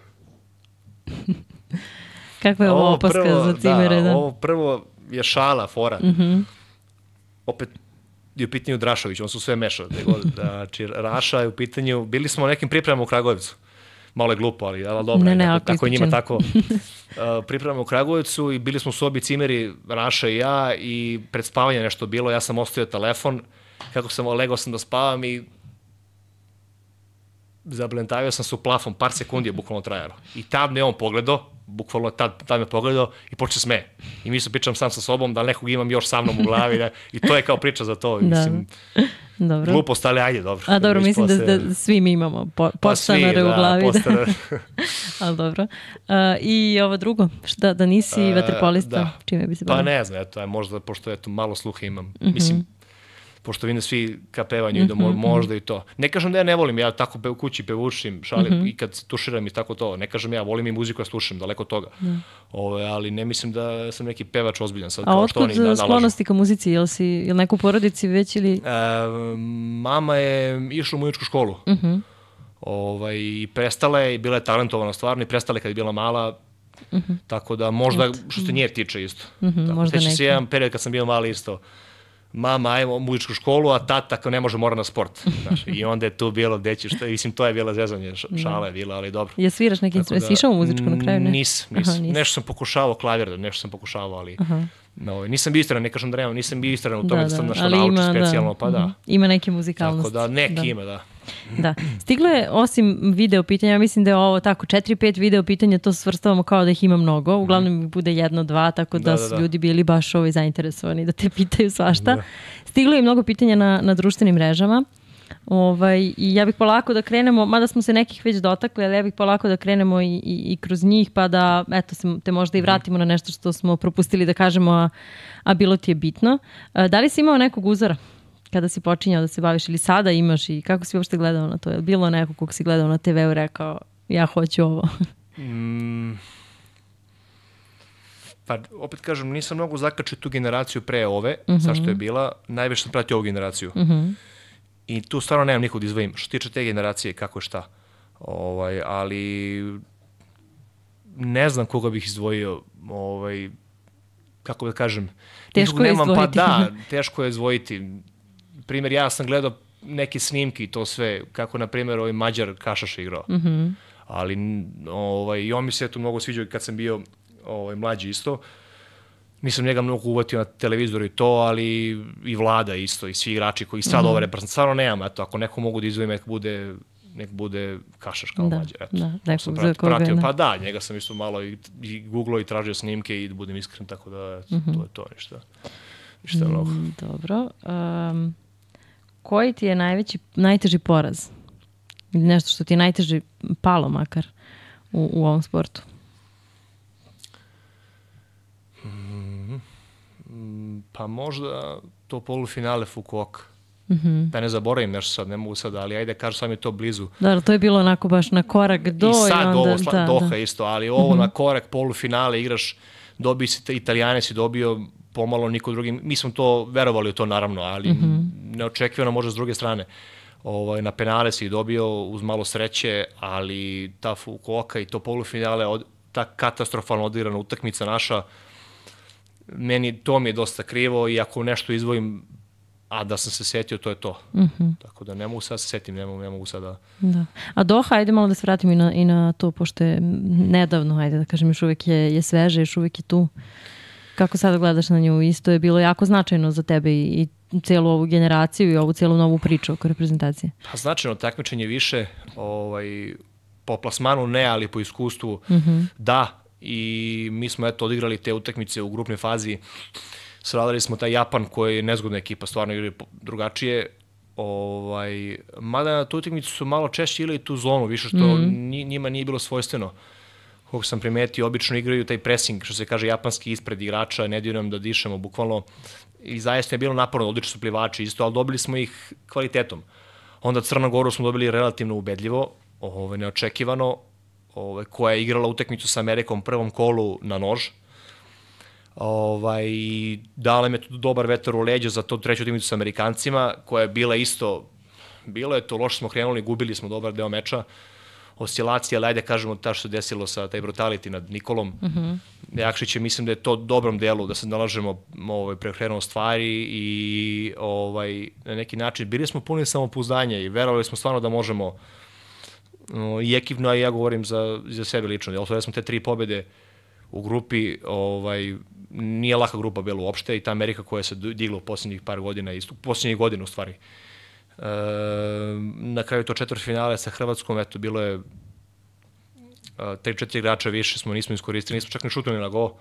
Kakva je ovo opaska za cimere? Da, ovo prvo je šala, fora. Opet je u pitanju Drašović, on su sve mešao. Znači, Raša je u pitanju, bili smo u nekim pripremama u Kragujevcu. Malo je glupo, ali dobro, tako je njima tako. Pripremamo u Kragujevcu i bili smo u sobi cimeri, Raša i ja, i pred spavanje nešto bilo, ja sam ostavio telefon, kako sam legao sam da spavam i zablentavio sam se u plafon, par sekundi je bukvalno trajalo. I tad me on pogledao, bukvalno tad me pogledao i počeo sme. I mi se pričam sam sa sobom da nekog imam još sa mnom u glavi i to je kao priča za to. Mislim, dobro. Glupost, ali ajde, dobro. A dobro, mislim da svi mi imamo podstanare u glavi. Ali dobro. I ovo drugo, da nisi vaterpolista, čime bi se bavio? Pa ne znam, eto, možda, pošto malo sluha imam, mislim, pošto vidim svi ka pevanju i da možda i to. Ne kažem da ja ne volim, ja tako u kući pevušim, šalim i kad tuširam i tako to. Ne kažem ja, volim i muziku da slušam, daleko od toga. Ali ne mislim da sam neki pevač ozbiljan sad. A otkud sklonosti ka muzici? Jel neku porodici već ili? Mama je išla u muzičku školu. I prestala je, bila je talentovana stvarno i prestala je kad je bila mala. Tako da možda, što se nje tiče isto. Teći se jedan period kad sam bio mali isto. Mama, ajmo u muzičku školu, a tata ako ne može mora na sport. I onda je tu bilo deći, mislim, to je bilo zezanje, šala je bila, ali dobro. Ja sviraš neki instrument, si išao u muzičku na kraju? Nisam. Nešto sam pokušavao klavir, nešto sam pokušavao, ali nisam bio istran, ne kažem da nemam, nisam bio istran u tome da sam našao nauču specijalno, pa da. Ima neke muzikalnosti. Tako da, neki ima, da. Da. Stiglo je, osim video pitanja, mislim da je ovo tako 4-5 video pitanja, to svrstavamo kao da ih ima mnogo, uglavnom ih bude 1-2, tako da su ljudi bili baš zainteresovani da te pitaju svašta. Stiglo je i mnogo pitanja na društvenim mrežama. I ja bih polako da krenemo, mada smo se nekih već dotakli, ali ja bih polako da krenemo i kroz njih, pa da te možda i vratimo na nešto što smo propustili da kažemo, a bilo ti je bitno. Da li si imao nekog uzora kada si počinjao da se baviš ili sada imaš i kako si uopšte gledao na to? Je li bilo neko kog si gledao na TV-u i rekao ja hoću ovo? Pa opet kažem, nisam mnogo zakačio tu generaciju pre ove, sa što je bila, najviše sam pratio ovu generaciju. I tu stvarno nemam nikog da izvojim. Što tiče te generacije, kako je šta. Ali ne znam koga bih izdvojio, kako da kažem. Teško je izdvojiti. Pa da, teško je izdvojiti. Primjer, ja sam gledao neke snimke i to sve, kako na primjer Mađar Kašaš igrao. Ali i on mi se tu mnogo sviđao kad sam bio mlađi isto. Nisam njega mnogo uvatio na televizoru i to, ali i Vlada isto, i svi igrači koji sad ove reprezentacije. Stvarno nemam, eto, ako neko mogu da izdvojim, nek bude Kašaš kao Mađar. Nekog za koga. Pa da, njega sam isto malo i googlao i tražio snimke i da budem iskren, tako da to je to, ništa mnogo. Dobro. Koji ti je najteži poraz? Ili nešto što ti je najteži palo makar u ovom sportu? Pa možda to polufinale Fukuoka. Da ne zaboravim nešto sad, ne mogu sad, ali ajde kažu sad mi je to blizu. Da, to je bilo onako baš na korak do i sad ovo Doha isto, ali ovo na korak polufinale igraš, dobiji si Italijane, si dobio pomalo niko drugi. Mi smo to verovali u to naravno, ali neočekivano možda s druge strane. Na penale si dobio uz malo sreće, ali ta Fukuoka i to polufinale, ta katastrofalno odigrana utakmica naša, to mi je dosta krivo i ako nešto izvojim, a da sam se setio, to je to. Tako da ne mogu sad se setim, ne mogu sada... Da. A Doha, ajde malo da se vratimo i na to, pošto je nedavno, ajde da kažem, još uvijek je sveže, još uvijek je tu. Kako sada gledaš na nju? Isto je bilo jako značajno za tebe i cijelu ovu generaciju i ovu cijelu novu priču oko reprezentacije. Pa značajno, takmičenje više, po plasmanu ne, ali po iskustvu da. I mi smo odigrali te utakmice u grupnoj fazi. Savladali smo taj Japan koji je nezgodna ekipa, stvarno igrali drugačije. Mada na tu utakmicu su malo češće igrali tu zonu, više što njima nije bilo svojstveno. Kako sam primetio, obično igraju taj pressing, što se kaže japanski, ispred igrača, ne daju nam da dišemo, bukvalno. I zaista je bilo naporno, odlični su plivači isto, ali dobili smo ih kvalitetom. Onda Crnogoru smo dobili relativno ubedljivo, neočekivano. koja je igrala utakmicu sa Amerikom prvom kolu na nož. Dala im je dobar vetar u leđa za to treću utakmicu sa Amerikancima, koja je bila isto, bilo je to, loše smo krenuli, gubili smo dobar deo meča, oscilacija, ali ajde kažemo ta što se desilo sa taj brutality nad Nikolom. Jakšić je, mislim da je to dobrom delu, da se nalažemo preokrenuo stvari i na neki način bili smo puni samopouzdanja i verovali smo stvarno da možemo i ekipno, a ja govorim za sebe lično. Osvojili smo te 3 pobede u grupi, nije laka grupa bila uopšte i ta Amerika koja se digla u posljednjih par godina, posljednjih godina u stvari. Na kraju to četvrtfinale sa Hrvatskom, eto, bilo je 3-4 igrača više nismo iskoristili, nismo čak ni šutnuli na go.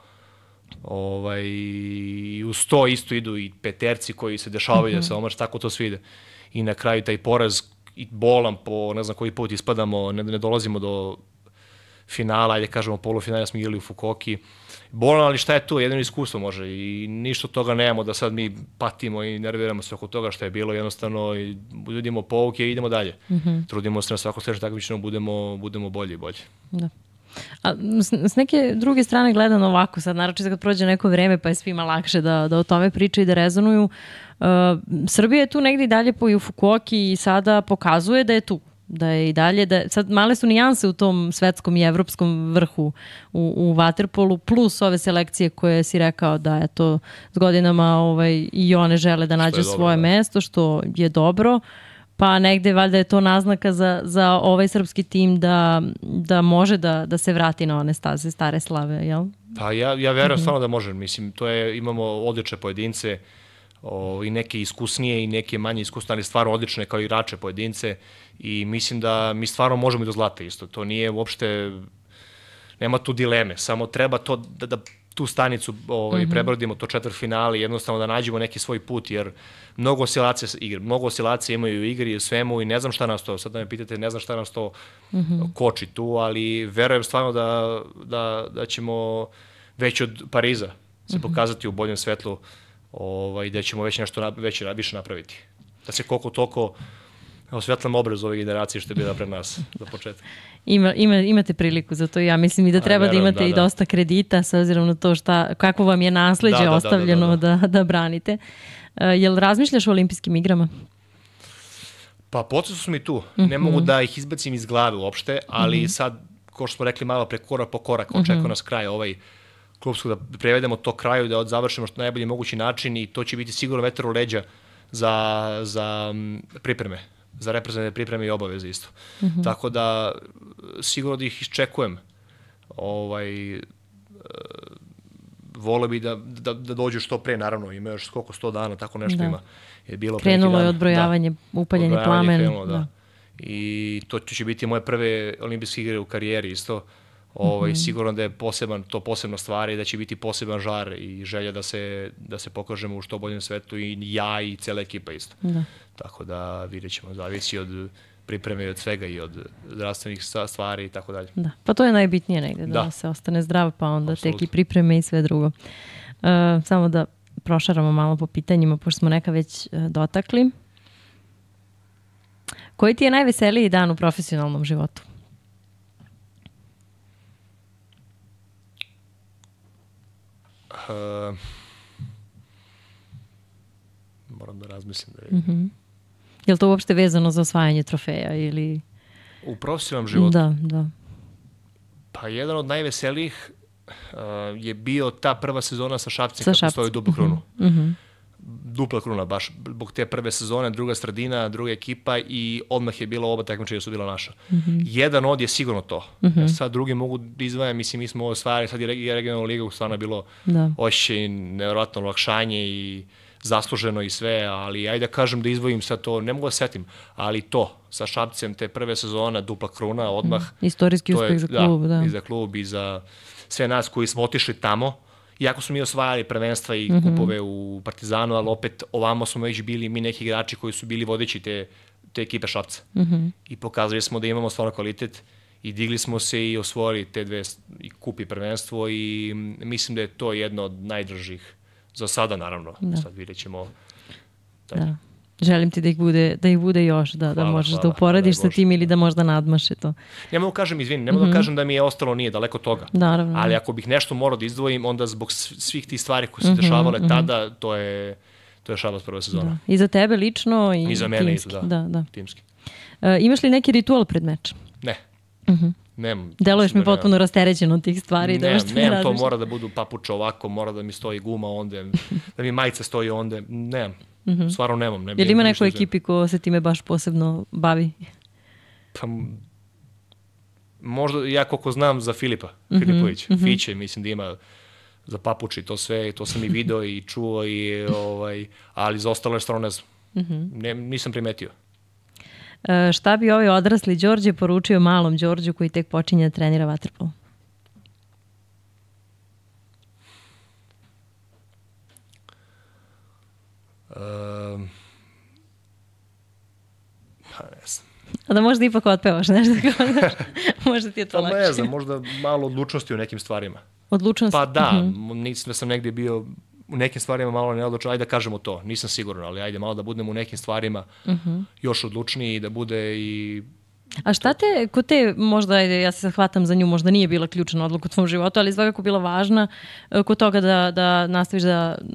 I uz to isto idu i peterci koji se dešavaju da se omaš, tako to svi ide. I na kraju taj poraz i bolan po ne znam koji put ispadamo, ne dolazimo do finala, ajde kažemo polufinala smo igrali u Fukuoki. Bolan, ali šta je tu? Jedino iskustvo može i ništa od toga nemamo da sad mi patimo i nerviramo se oko toga šta je bilo, jednostavno i ljudimo pouke i idemo dalje. Trudimo se na svako sledeće takmičenje budemo bolji i bolji. Da. A s neke druge strane gledano ovako, sad naročito kad prođe neko vreme pa je svima lakše da o tome pričaju i da rezonuju, Srbija je tu negdje i dalje i u Fukuoki i sada pokazuje da je tu. Da je i dalje, sad male su nijanse u tom svetskom i evropskom vrhu u vaterpolu, plus ove selekcije koje si rekao da je to s godinama i one žele da nađe svoje mesto, što je dobro, pa negde valjda je to naznaka za ovaj srpski tim da može da se vrati na one staze stare slave, jel? Pa ja verujem stvarno da može, mislim, imamo odlične pojedince, i neke iskusnije i neke manje iskusne, ali stvarno odlične kao igrače pojedince i mislim da mi stvarno možemo i do zlata isto. To nije uopšte, nema tu dileme, samo treba to da tu stanicu prebrodimo, to četvrtfinale, jednostavno da nađemo neki svoj put, jer mnogo oscilacija imaju u igri i u svemu i ne znam šta nas to, sad da me pitate, ne znam šta nas to koči tu, ali verujem stvarno da ćemo već od Pariza se pokazati u boljem svetlu da ćemo već nešto više napraviti. Da se koliko toliko osvetlam obraz ove generacije što je bila pred nas za početak. Imate priliku za to, ja mislim i da treba da imate i dosta kredita s obzirom na to kako vam je nasleđe ostavljeno da branite. Jel razmišljaš o olimpijskim igrama? Pa podsjeću su mi tu. Ne mogu da ih izbacim iz glave uopšte, ali sad, kao što smo rekli malo pre korak po korak, očekuje nas kraj klubsku, da prevedemo to kraju, da završimo što najbolji mogući način i to će biti sigurno vetar u leđa za pripreme, za reprezentativne pripreme i obaveze isto. Tako da sigurno da ih iščekujem. Voleo bi da dođu što pre, naravno, ima još koliko 100 dana, tako nešto ima. Krenulo je odbrojavanje, upaljeni plamen. I to će biti moje prve olimpijske igre u karijeri isto. Sigurno da je to posebna stvar i da će biti poseban žar i želja da se pokažemo u što boljem svetu i ja i cela ekipa isto. Tako da vidjet ćemo, zavisi od pripreme i od svega i od zdravstvenih stvari i tako dalje. Da, pa to je najbitnije negde, da se ostane zdrav, pa onda tek i pripreme i sve drugo. Samo da prošaramo malo po pitanjima, pošto smo neka već dotakli. Koji ti je najveseliji dan u profesionalnom životu? Moram da razmislim. Je li to uopšte vezano za osvajanje trofeja ili... U profesionalnom životu? Da. Pa jedan od najveselijih je bio ta prva sezona sa Šapcem, kako stoji duplu krunu. Dupla kruna, baš zbog te prve sezone, druga sredina, druga ekipa i odmah je bilo oba takmičenja su bila naša. Jedan od je sigurno to. Sad drugi mogu da izdvajam, mislim, mi smo ovo stvari, sad je regionalna liga, stvarno je bilo ošće i nevjerojatno olakšanje i zasluženo i sve, ali ajde da kažem da izdvojim sad to, ne mogu da setim, ali to, sa Šapcem, te prve sezona, dupla kruna, odmah. Istorijski uspeh za klub, da. I za klub i za sve nas koji smo otišli tamo. Iako smo mi osvajali prvenstva i kupove u Partizanu, ali opet ovamo smo već bili mi neki igrači koji su bili vodeći te ekipe Šapca. I pokazali smo da imamo stvarno kvalitet i digli smo se i osvojili te dve i kup i prvenstvo i mislim da je to jedno od najdražih za sada, naravno. Sad vidjet ćemo. Želim ti da ih bude još, da možeš da uporediš sa tim ili da možda nadmaše to. Ne mogu kažem, izvini, ne mogu da kažem da mi je ostalo nije daleko toga. Naravno. Ali ako bih nešto morao da izdvojim, onda zbog svih tih stvari koje se dešavale tada, to je Šabac prve sezona. Da. I za tebe lično i za mene timski. isto, Da. Timski. Imaš li neki ritual pred meč? Ne. Nemam. Deluješ mi potpuno rasterećen od tih stvari. Nemam, to mora da budu papuče ovako, mora da mi stoji guma onde, da mi majica stoji onde. Nemam. Stvarno nemam. Je li ima neko ekipi ko se time baš posebno bavi? Pa, možda, ja koliko znam za Filipović, Fiće, mislim da ima za papuči to sve, to sam i video i čuo, ali za ostalo je stvarno ne znam. Nisam primetio. Šta bi ovaj odrasli Đorđe poručio malom Đorđu koji tek počinje da trenira vaterpolo? Ne znam. A da možda ipak otpevaš nešto kao možda ti je to lakše. Ne znam, možda malo odlučnosti u nekim stvarima. Odlučnost? Pa da, nisam da sam negdje bio u nekim stvarima malo neodlučan, ajde da kažemo to, nisam siguran, ali ajde malo da budem u nekim stvarima još odlučniji, da bude i... A šta te, ko te, možda, ajde, ja se hvatam za nju, možda nije bila ključna odluka u tvom životu, ali svakako bila važna kod toga da nastaviš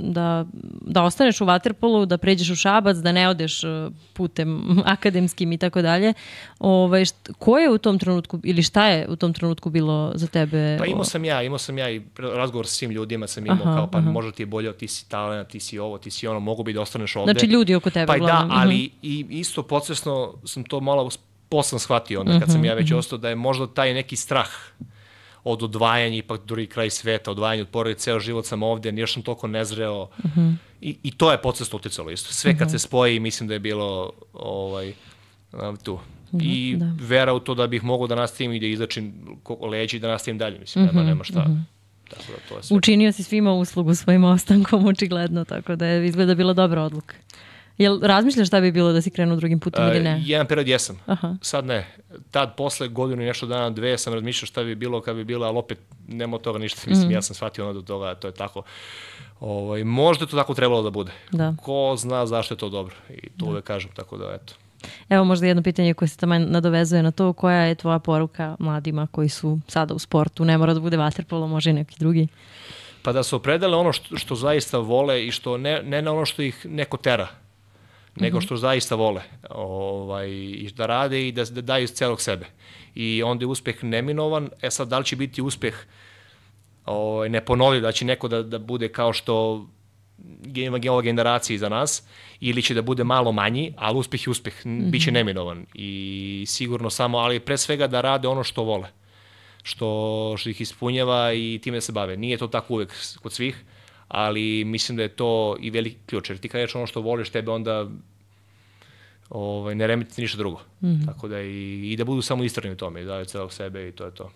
da ostaneš u vaterpolu, da pređeš u Šabac, da ne odeš putem akademskim i tako dalje. Ko je u tom trenutku, ili šta je u tom trenutku bilo za tebe? Pa imao sam ja i razgovor sa svim ljudima sam imao, kao pa možda ti je bolje, ti si talent, ti si ovo, ti si ono, mogu bi da ostaneš ovde. Znači ljudi oko tebe. Pa da, ali i isto podsvesno sam to malo posle shvatio onda kad sam ja već ostao da je možda taj neki strah od odvajanja, ipak drugi kraj sveta, odvajanja od porodice, ceo život sam ovde, još sam toliko nezreo i to je podsvesno uticalo isto. Sve kad se spoji, mislim da je bilo tu. I vera u to da bih mogao da nastavim i da izačim leđi i da nastavim dalje, mislim, nema šta. Tako da to je sve. Učinio si svima uslugu svojim ostankom, očigledno, tako da je izgleda bila dobra odluka. Jel razmišljaš šta bi bilo da si krenuo drugim putem ili ne? Jedan period jesam. Sad ne. Tad posle godinu i nešto dana, 2 sam razmišljao šta bi bilo kad bi bilo, ali opet nema od toga ništa. Mislim, ja sam shvatio ono do toga, to je tako. Možda je to tako trebalo da bude. Da. Ko zna zašto je to dobro. I to uvek kažem, tako da eto. Evo možda jedno pitanje koje se tamo nadovezuje na to, koja je tvoja poruka mladima koji su sada u sportu? Ne mora da bude vaterpolo, može i neki drugi. Pa da se opredele ono što zaista vole i što ne na ono što ih neko tera, nego što zaista vole i da rade i da daju iz celog sebe. I onda je uspeh neminovan. Sad, da li će biti uspeh neponovljiv, da će neko da bude kao što ima ova generacija iza nas, ili će da bude malo manji, ali uspeh je uspeh, bit će neminovan. I sigurno samo, ali pre svega da rade ono što vole, što ih ispunjava i time se bave. Nije to tako uvek kod svih, ali mislim da je to i veliki ključ, jer ti kad ono što voliš, tebe onda ne remeti ništa drugo. Tako da i da budu samo istrajni u tome, i daju celog sebe i to je to.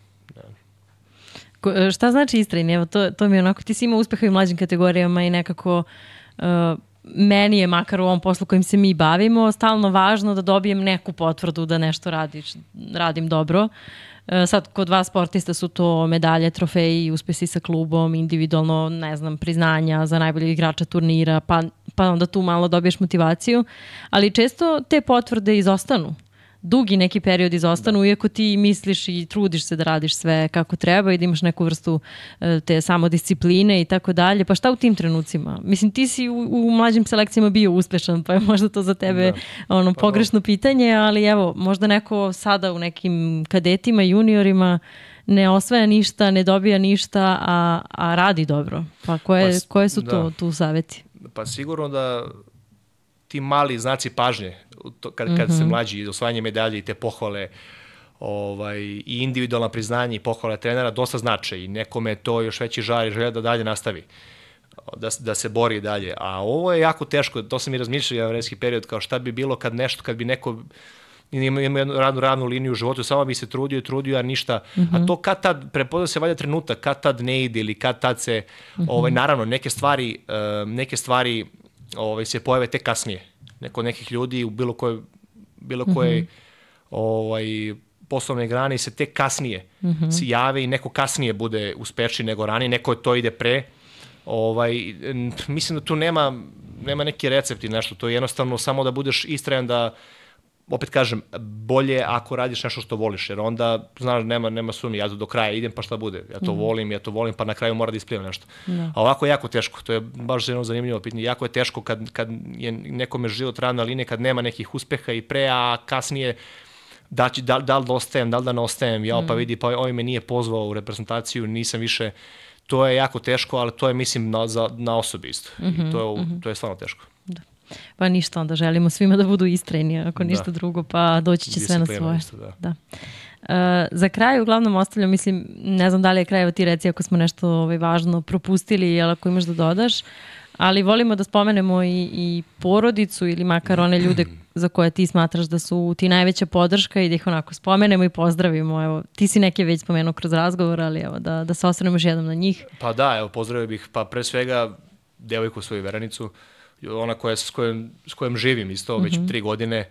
Šta znači istrajni? Evo, to mi je onako, ti si imao uspeha i u mlađim kategorijama i nekako meni je, makar u ovom poslu kojim se mi bavimo, stalno važno da dobijem neku potvrdu da nešto radim dobro. Sad, kod vas sportista su to medalje, trofeji, uspesi sa klubom, individualno, ne znam, priznanja za najboljeg igrača turnira, pa onda tu malo dobiješ motivaciju, ali često te potvrde izostanu. Dugi neki period izostanu, iako ti misliš i trudiš se da radiš sve kako treba i da imaš neku vrstu te samodiscipline i tako dalje. Pa šta u tim trenucima? Mislim, ti si u mlađim selekcijama bio uspešan, pa je možda to za tebe pogrešno pitanje, ali evo, možda neko sada u nekim kadetima, juniorima ne osvaja ništa, ne dobija ništa, a radi dobro. Pa koje su to tu savjeti? Pa sigurno da ti mali znaci pažnje, kad se mlađi, osvajanje medalje i te pohvale i individualna priznanja i pohvale trenera dosta znače i nekome to još veći žar i želja da dalje nastavi, da se bori dalje. A ovo je jako teško, to sam i razmišljao javanski period, kao šta bi bilo kad bi neko ima jednu ravnu liniju u životu, samo bi se trudio, a ništa. A to kad tad, prepozna se valjda trenutak, kad tad ne ide ili kad tad se, naravno, neke stvari se pojave tek kasnije. Kod nekih ljudi u bilo koje poslovne grane se tek kasnije se jave i neko kasnije bude uspešniji nego ranije, neko to ide pre. Mislim da tu nema neki recept i nešto, to je jednostavno samo da budeš istrajan da, opet kažem, bolje ako radiš nešto što voliš, jer onda, znaš, nema sumnje, ja do kraja idem pa šta bude, ja to volim, pa na kraju mora da isplivam nešto. A ovako je jako teško, to je baš jedno zanimljivo pitanje, jako je teško kad je nekome život ravna linija, kad nema nekih uspeha i pre, a kasnije da li da ostajem, da li da ne ostajem, pa vidi, pa ovaj me nije pozvao u reprezentaciju, nisam više, to je jako teško, ali to je, mislim, na osobi isto. I to je stvarno teško. Da. Pa ništa, onda želimo svima da budu istrajni, ako ništa drugo, pa doći će sve na svoje. Isto, da. Za kraj uglavnom ostavljam, mislim, ne znam da li je kraj, ti reci ako smo nešto važno propustili, ili ako imaš da dodaš, ali volimo da spomenemo i porodicu ili makar one ljude za koje ti smatraš da su ti najveća podrška i da ih onako spomenemo i pozdravimo. Evo, ti si neke već spomenuo kroz razgovor, ali evo, da se osvrnemo još jednom na njih. Pa da, evo, pozdravio bih, pa pre svega devojku svoju Verenicu, ona s kojom živim isto već 3 godine,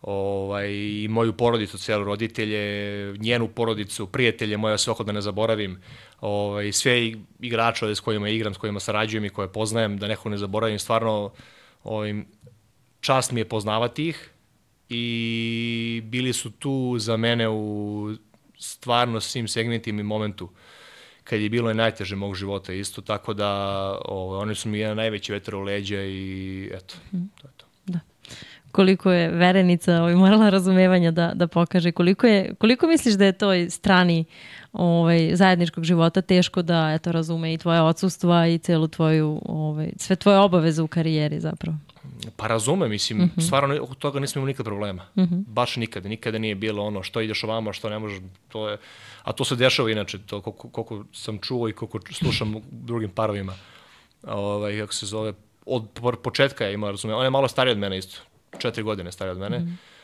i moju porodicu, celu roditelje, njenu porodicu, prijatelje moje, svako da ne zaboravim, sve igrače s kojima igram, s kojima sarađujem i koje poznajem, da nekog ne zaboravim, stvarno čast mi je poznavati ih i bili su tu za mene u stvarno svim segmentima i momentu kad je bilo i najteže mog života isto, tako da oni su mi jedan najveći vetar u leđa i eto, to je to. Da. Koliko je Verenica morala razumevanja da pokaže, koliko misliš da je toj strani zajedničkog života teško da razume i tvoje odsustva i celu tvoju, sve tvoje obaveze u karijeri zapravo? Pa razume, mislim, stvarno oko toga nismo imali nikad problema. Baš nikada nije bilo ono što ideš ovamo, što ne možeš, a to se dešava inače, to koliko sam čuo i koliko slušam u drugim parovima, kako se zove, od početka je imao razume, on je malo stariji od mene isto, 4 godine stariji od mene,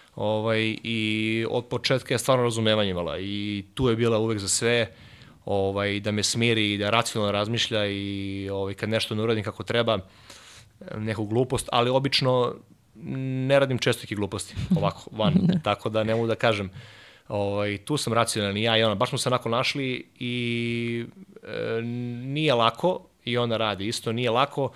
i od početka je stvarno razumevanje imala i tu je bila uvek za sve, da me smiri i da racionalno razmišlja i kad nešto ne uradim kako treba, neku glupost, ali obično ne radim često neke gluposti, ovako, van, tako da ne mogu da kažem. Tu sam racionalan i ja i ona, baš smo se onako našli i nije lako i ona radi isto, nije lako,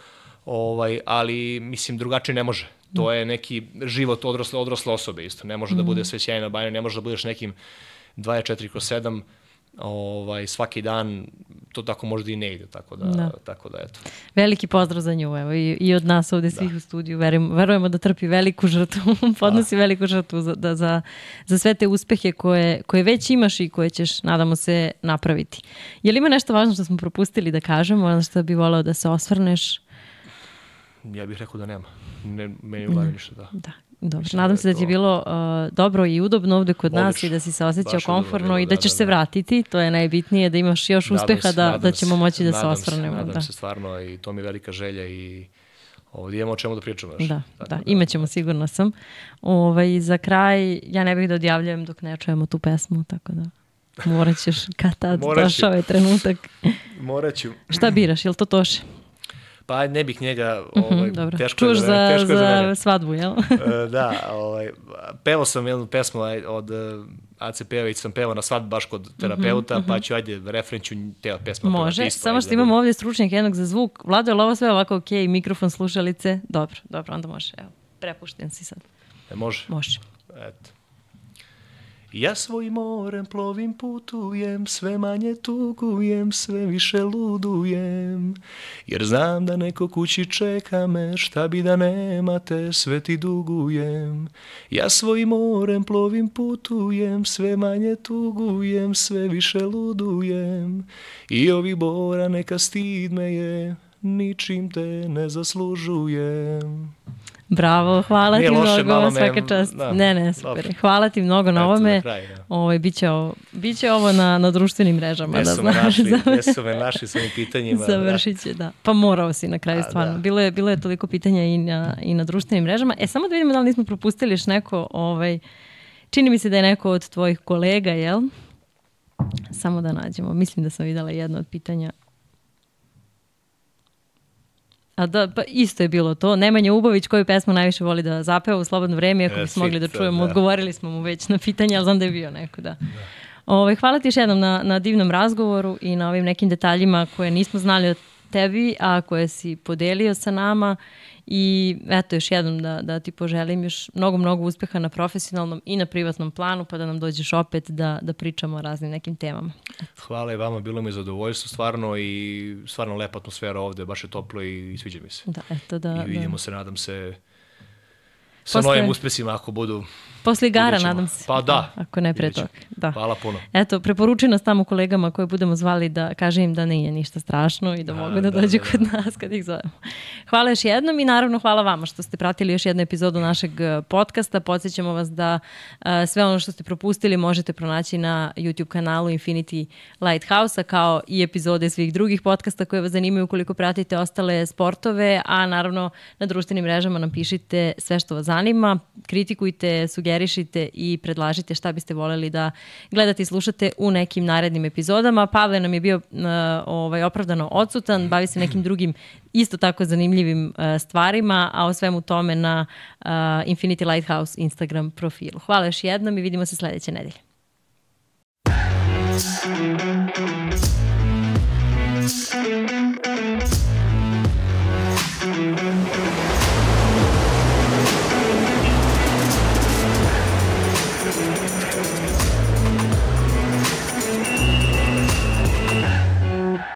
ali mislim drugačije ne može. To je neki život odrasle osobe isto, ne može da bude sve sjajno bajno, ne može da budeš nekim 24/7, svaki dan, to tako možda i ne ide, tako da eto. Veliki pozdrav za nju, evo, i od nas ovde svih u studiju, verujemo da trpi veliku žrtvu, podnosi veliku žrtvu za sve te uspehe koje već imaš i koje ćeš, nadamo se, napraviti. Je li ima nešto važno što smo propustili da kažemo, ono što bi voleo da se osvrneš? Ja bih rekao da nema. Meni u glavi ništa, da. Dobro. Nadam se da ti je bilo dobro i udobno ovde kod nas i da si se osjećao komfortno i da ćeš se vratiti. To je najbitnije, da imaš još uspeha da ćemo moći da se osvrnemo. Nadam se stvarno i to mi je velika želja i ovdje imamo o čemu da pričamo. Da, imat ćemo, sigurno sam. Za kraj, ja ne bih da odjavljujem dok ne čujemo tu pesmu, tako da morat ćeš kad tad, došao je trenutak. Morat ću. Šta biraš, je li to Toše? Pa ne bih njega, teško čuš za svadbu, jel? Da, pevao sam jednu pesmu od Ace Pejović, sam pevao na svadbu baš kod terapeuta, pa ću, refren ću te pesma. Može, samo što imamo ovdje stručnjak jednog za zvuk. Vlado, je li ovo sve ovako ok, mikrofon, slušalice? Dobro, onda može, evo, prepušten si sad. Može? Može. Eto. Ja svojim morem plovim, putujem, sve manje tugujem, sve više ludujem, jer znam da neko kući čeka me, šta bi da nemate, sve ti dugujem. Ja svojim morem plovim, putujem, sve manje tugujem, sve više ludujem, i ovih bora neka stid me je, ničim te ne zaslužujem. Bravo, hvala ti mnogo, svaka čast. Ne, super. Dobro. Hvala ti mnogo na ovome. Biće ovo na društvenim mrežama. Jesu me našli s ovim pitanjima. Završit će, da. Pa morao si na kraju, stvarno. Bilo je toliko pitanja i na društvenim mrežama. Samo da vidimo da li nismo propustili još neko, čini mi se da je neko od tvojih kolega, jel? Samo da nađemo. Mislim da sam videla jedno od pitanja. Pa isto je bilo to. Nemanja Ubović, koju pesmu najviše voli da zapeva u slobodno vreme, ako bismo mogli da čujemo, odgovorili smo mu već na pitanje, ali znam da je bio neko, da. Hvala ti još jednom na divnom razgovoru i na ovim nekim detaljima koje nismo znali o tebi, a koje si podelio sa nama i eto još jednom da ti poželim još mnogo uspeha na profesionalnom i na privatnom planu, pa da nam dođeš opet da pričamo o raznim nekim temama. Hvala i vama, bilo mi zadovoljstvo stvarno i stvarno lepa atmosfera ovde, baš je toplo i sviđa mi se. Da, eto I vidimo se, nadam se, sa novim uspesima ako budu. Posle igara, nadam se. Pa da. Ako ne pre toga. Da. Hvala puno. Eto, preporuči nas tamo kolegama koje budemo zvali da kaže im da nije ništa strašno i da mogu da dođu kod nas kad ih zovemo. Hvala još jednom i naravno hvala vama što ste pratili još jednu epizodu našeg podcasta. Podsjećamo vas da sve ono što ste propustili možete pronaći na YouTube kanalu Infinity Lighthouse-a kao i epizode svih drugih podcasta koje vas zanimaju ukoliko pratite ostale sportove, a naravno na društvenim mrežama nam pišite sve što vas zanima, kritikujte, sugerišite i predlažite šta biste voljeli da gledate i slušate u nekim narednim epizodama. Pavle nam je bio opravdano odsutan, bavi se nekim drugim isto tako zanimljivim stvarima, a o svemu tome na Infinity Lighthouse Instagram profilu. Hvala još jednom i vidimo se sledeće nedelje.